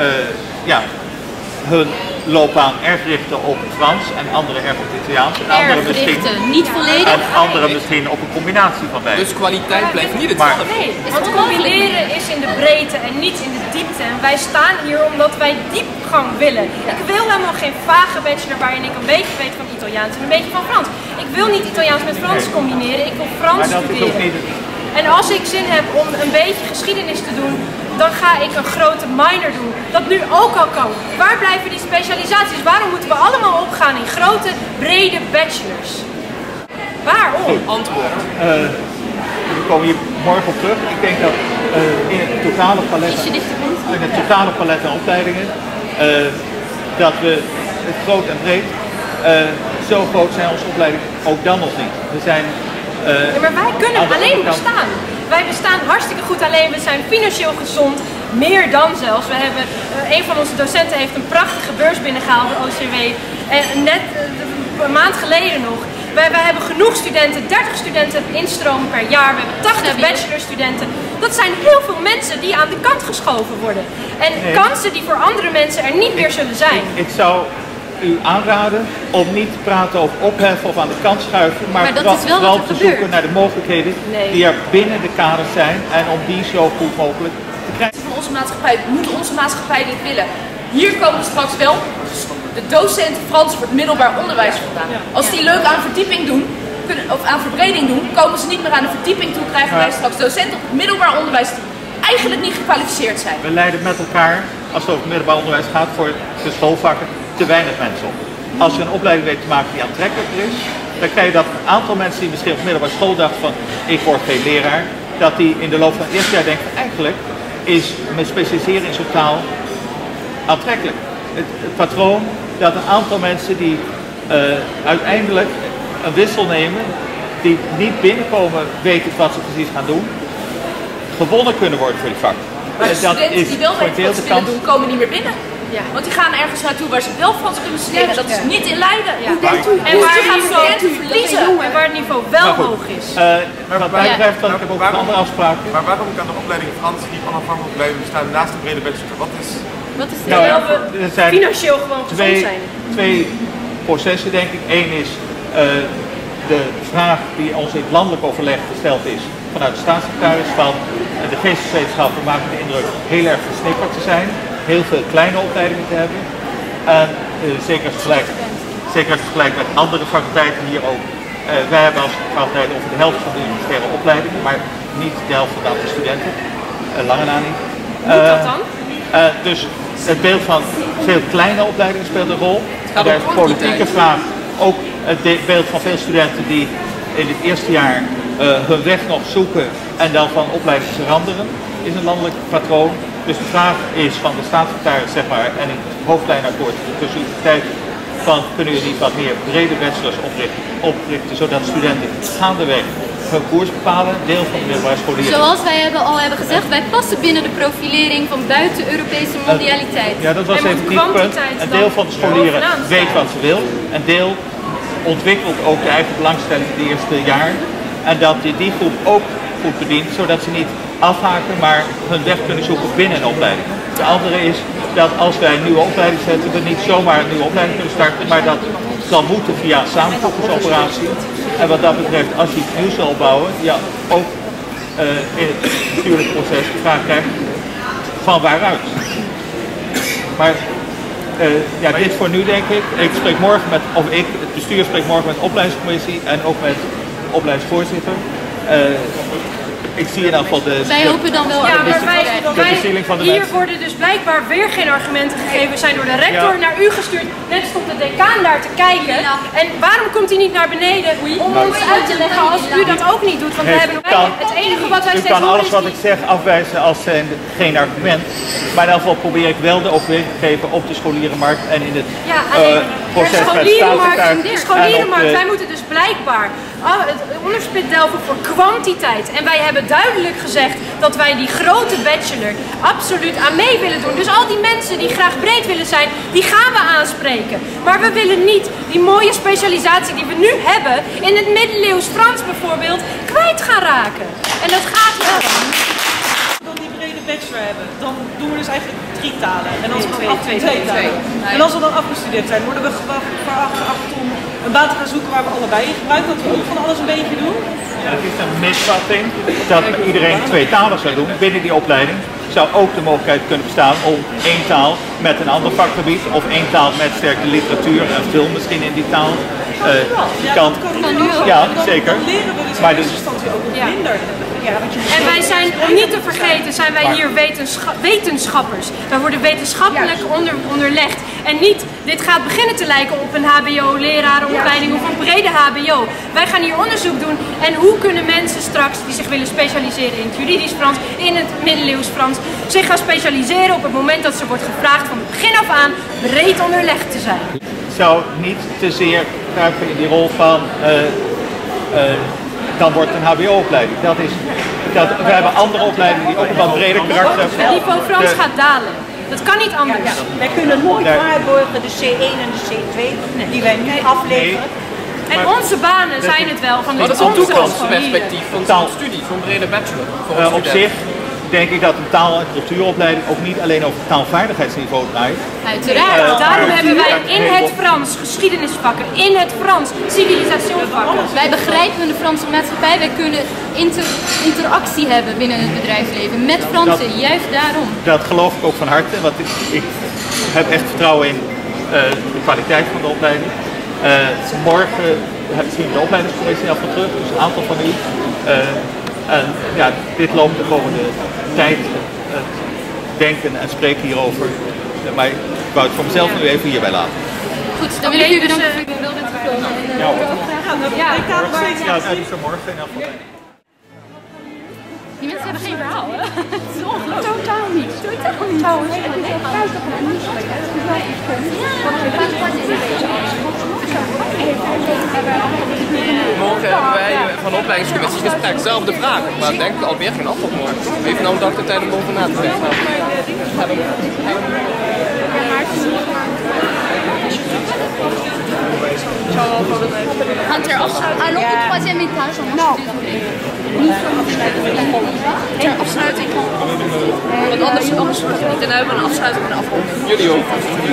hun loopbaan erg richten op het Frans en anderen erg op het Italiaans. En anderen misschien, niet volledig. En anderen misschien op een combinatie van beide. Dus kwaliteit blijft niet hetzelfde. Nee, want combineren is in de breedte en niet in de diepte. En wij staan hier omdat wij diepgang willen. Ik wil helemaal geen vage bachelor waarin ik een beetje weet van Italiaans en een beetje van Frans. Ik wil niet Italiaans met Frans combineren, ik wil Frans studeren. En als ik zin heb om een beetje geschiedenis te doen, dan ga ik een grote minor doen. Dat nu ook al kan. Waar blijven die specialisaties? Waarom moeten we allemaal opgaan in grote, brede bachelors? Waarom? Antwoord. We komen hier morgen op terug. Ik denk dat in het totale palet aan opleidingen, dat we het groot en breed, zo groot zijn onze opleidingen ook dan nog niet. We zijn ja, maar wij kunnen alleen bestaan. Wij bestaan hartstikke goed alleen, we zijn financieel gezond, meer dan zelfs. We hebben, een van onze docenten heeft een prachtige beurs binnengehaald, de OCW, en net een maand geleden nog. Wij hebben genoeg studenten, 30 studenten instromen per jaar, we hebben 80 bachelorstudenten. Dat zijn heel veel mensen die aan de kant geschoven worden. En kansen die voor andere mensen er niet meer zullen zijn. Ik zou u aanraden om niet te praten over opheffen of aan de kant schuiven, maar vooral te zoeken naar de mogelijkheden die er binnen de kaders zijn en om die zo goed mogelijk te krijgen. Van onze maatschappij, moet onze maatschappij dit willen? Hier komen straks wel de docenten Frans voor het middelbaar onderwijs vandaan. Als die leuk aan verdieping doen, of aan verbreding doen, komen ze niet meer aan de verdieping toe, krijgen wij straks docenten op het middelbaar onderwijs die eigenlijk niet gekwalificeerd zijn. We leiden met elkaar, als het over het middelbaar onderwijs gaat, voor de schoolvakken te weinig mensen op. Als je een opleiding weet te maken die aantrekkelijker is, dan krijg je dat een aantal mensen die misschien op middelbare school dachten van ik word geen leraar, dat die in de loop van het eerste jaar denken eigenlijk is me specialiseren in zo'n taal aantrekkelijk. Het patroon dat een aantal mensen die uiteindelijk een wissel nemen, die niet binnenkomen weten wat ze precies gaan doen, gewonnen kunnen worden voor die vak. Maar de studenten die wel weten wat ze willen doen, komen niet meer binnen. Ja. Want die gaan ergens naartoe waar ze wel Frans kunnen studeren. Dat is niet in Leiden. Ja. En waar het niveau verliezen en waar het niveau wel hoog is. Maar wat mij betreft, ik heb ook andere afspraken. Maar waarom kan de opleiding Frans niet onafhankelijk blijven bestaan naast de brede bachelor? Wat is er zijn financieel gewoon gezond zijn. Twee processen denk ik. Eén is de vraag die ons in het landelijk overleg gesteld is vanuit de staatssecretaris van de geesteswetenschappen maken de indruk heel erg versnipperd te zijn. Heel veel kleine opleidingen te hebben. En zeker als het vergelijkt met andere faculteiten hier ook. Wij hebben als faculteit over de helft van de universitaire opleidingen, maar niet de helft van de aantal studenten. Lange na niet. Hoe dat dan? Dus het beeld van veel kleine opleidingen speelt een rol. Daar is de politieke vraag. Ook het beeld van veel studenten die in het eerste jaar hun weg nog zoeken en dan van opleiding veranderen, is een landelijk patroon. Dus de vraag is van de staatssecretaris, zeg maar, en in het hoofdlijnakkoord tussen universiteiten, van kunnen jullie wat meer brede bachelors oprichten, zodat studenten gaandeweg hun koers bepalen, deel van de middelbare scholieren. Zoals wij al hebben gezegd, wij passen binnen de profilering van buiten-Europese mondialiteit. Ja, dat was even het punt. Een deel van de scholieren weet wat ze wil, een deel ontwikkelt ook de eigen belangstelling in het eerste jaar. En dat je die groep ook goed bedient, zodat ze niet afhaken, maar hun weg kunnen zoeken binnen een opleiding. De andere is dat als wij een nieuwe opleiding zetten, we niet zomaar een nieuwe opleiding kunnen starten, maar dat zal moeten via een samenvoegingsoperatie. En wat dat betreft, als je iets nieuws wil opbouwen, ja, ook in het bestuurlijk proces de vraag krijgt van waaruit. Maar ja, dit voor nu denk ik. Ik spreek morgen met, het bestuur spreekt morgen met de opleidingscommissie en ook met de opleidingsvoorzitter. Ik zie in elk geval wij hopen dan wel hier worden dus blijkbaar weer geen argumenten gegeven. We zijn door de rector naar u gestuurd. Net stond de decaan daar te kijken. En waarom komt hij niet naar beneden om ons uit te leggen als u dat ook niet doet? Want we hebben het enige wat wij steeds horen. U kan alles wat ik zeg afwijzen als geen argument. Maar in elk geval probeer ik wel de overweging te geven op de scholierenmarkt en in het proces met de scholierenmarkt. Wij moeten dus blijkbaar het onderspit delven voor kwantiteit. En wij hebben duidelijk gezegd dat wij die grote bachelor absoluut aan mee willen doen. Dus al die mensen die graag breed willen zijn, die gaan we aanspreken. Maar we willen niet die mooie specialisatie die we nu hebben, in het middeleeuws Frans bijvoorbeeld, kwijt gaan raken. En dat gaat wel. Dan die brede bachelor hebben, dan doen we dus eigenlijk 3 talen. En als we dan twee talen. En als we dan afgestudeerd zijn, worden we geacht om een baan te gaan zoeken waar we allebei in gebruiken, dat we ook van alles een beetje doen. Ja, het is een misvatting dat iedereen 2 talen zou doen binnen die opleiding. Zou ook de mogelijkheid kunnen bestaan om 1 taal met een ander vakgebied of 1 taal met sterke literatuur en film misschien in die taal. Ja, zeker. Dan leren we dus in eerste instantie ook nog minder. En wij zijn, om niet te vergeten, zijn wij hier wetenschappers. Wij worden wetenschappelijk onderlegd. En niet, dit gaat beginnen te lijken op een hbo-lerarenopleiding of een brede hbo. Wij gaan hier onderzoek doen en hoe kunnen mensen straks die zich willen specialiseren in het juridisch Frans, in het middeleeuws Frans, zich gaan specialiseren op het moment dat ze wordt gevraagd van het begin af aan breed onderlegd te zijn. Ik zou niet te zeer kruipen in die rol van dan wordt het een hbo-opleiding. We hebben andere opleidingen die ook een wat breder karakter hebben. Het niveau Frans gaat dalen. Dat kan niet anders. Wij kunnen nooit waarborgen de C1 en de C2 die wij nu afleveren. En onze banen zijn het wel van de toekomst. Wat is het toekomstperspectief van zo'n studie, zo'n brede bachelor? Op zich denk ik dat een taal- en cultuuropleiding ook niet alleen over het taalvaardigheidsniveau draait. Uiteraard. Daarom hebben wij in het Frans geschiedenisvakken, in het Frans civilisatievakken. Wij begrijpen de Franse maatschappij, wij kunnen interactie hebben binnen het bedrijfsleven met Fransen, juist daarom. Dat geloof ik ook van harte, want ik heb echt vertrouwen in de kwaliteit van de opleiding. Morgen zien we de opleidingscommissie af en terug, dus een aantal van u. En ja, dit loopt de komende tijd, denken en spreken hierover. Maar ik wou het voor mezelf nu even hierbij laten. Goed, dan wil ik u bedanken voor uw wilde te komen. Ja, die is er morgen in elk geval. Die mensen hebben geen verhaal, hè? Totaal niet. trouwens. Morgen hebben wij van de opleidingscommissie gesprek, zelfde vraag. Maar ik denk alweer geen antwoord morgen. Even nou een dag de tijd om over na te denken. Hunter, allons au troisième étage. Nou, ter afsluiting. Want anders wordt het niet. En dan hebben we een afsluiting en een afronding. Jullie ook.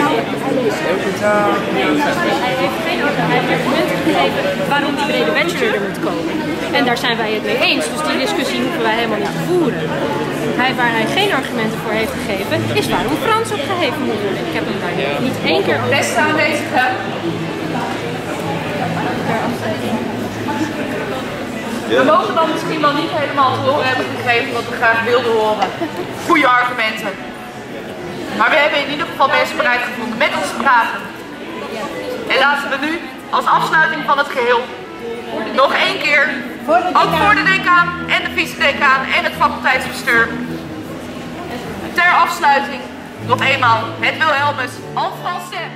Hij heeft geen argumenten gegeven waarom die brede bachelor er moet komen. En daar zijn wij het mee eens. Dus die discussie hoeven wij helemaal niet te voeren. Waar hij geen argumenten voor heeft gegeven, is waarom Frans opgeheven moet worden. Ik heb hem daar niet één keer over. Beste aanwezigen. We mogen dan misschien wel niet helemaal te horen hebben gegeven wat we graag wilden horen. Goede argumenten. Maar we hebben in ieder geval mensen bereid gevonden met ons te praten. En laten we nu als afsluiting van het geheel nog één keer, ook voor de decaan en de vice-decaan en het faculteitsbestuur, ter afsluiting nog eenmaal het Wilhelmus en français.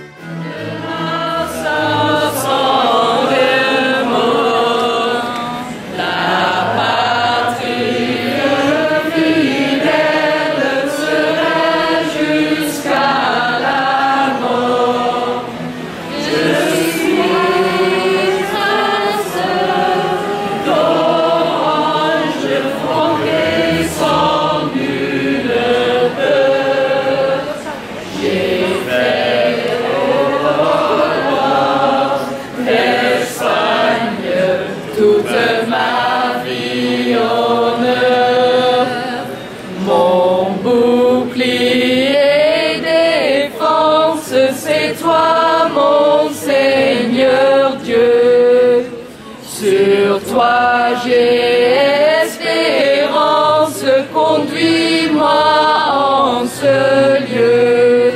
Sur toi j'ai espérance, conduis-moi en ce lieu,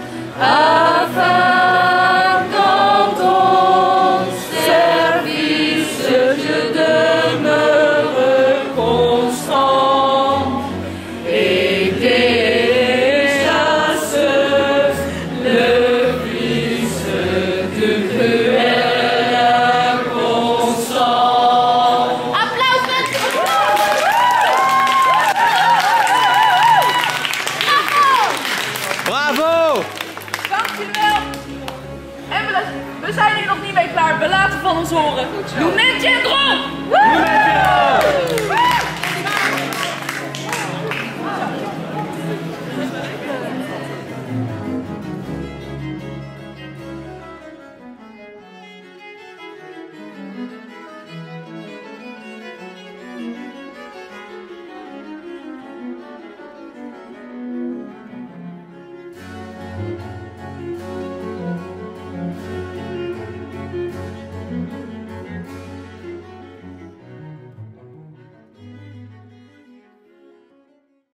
afin dans ton service je demeure constant et déchasse le vice de cruel. We zijn hier nog niet mee klaar. We laten van ons horen. Nous maintiendrons!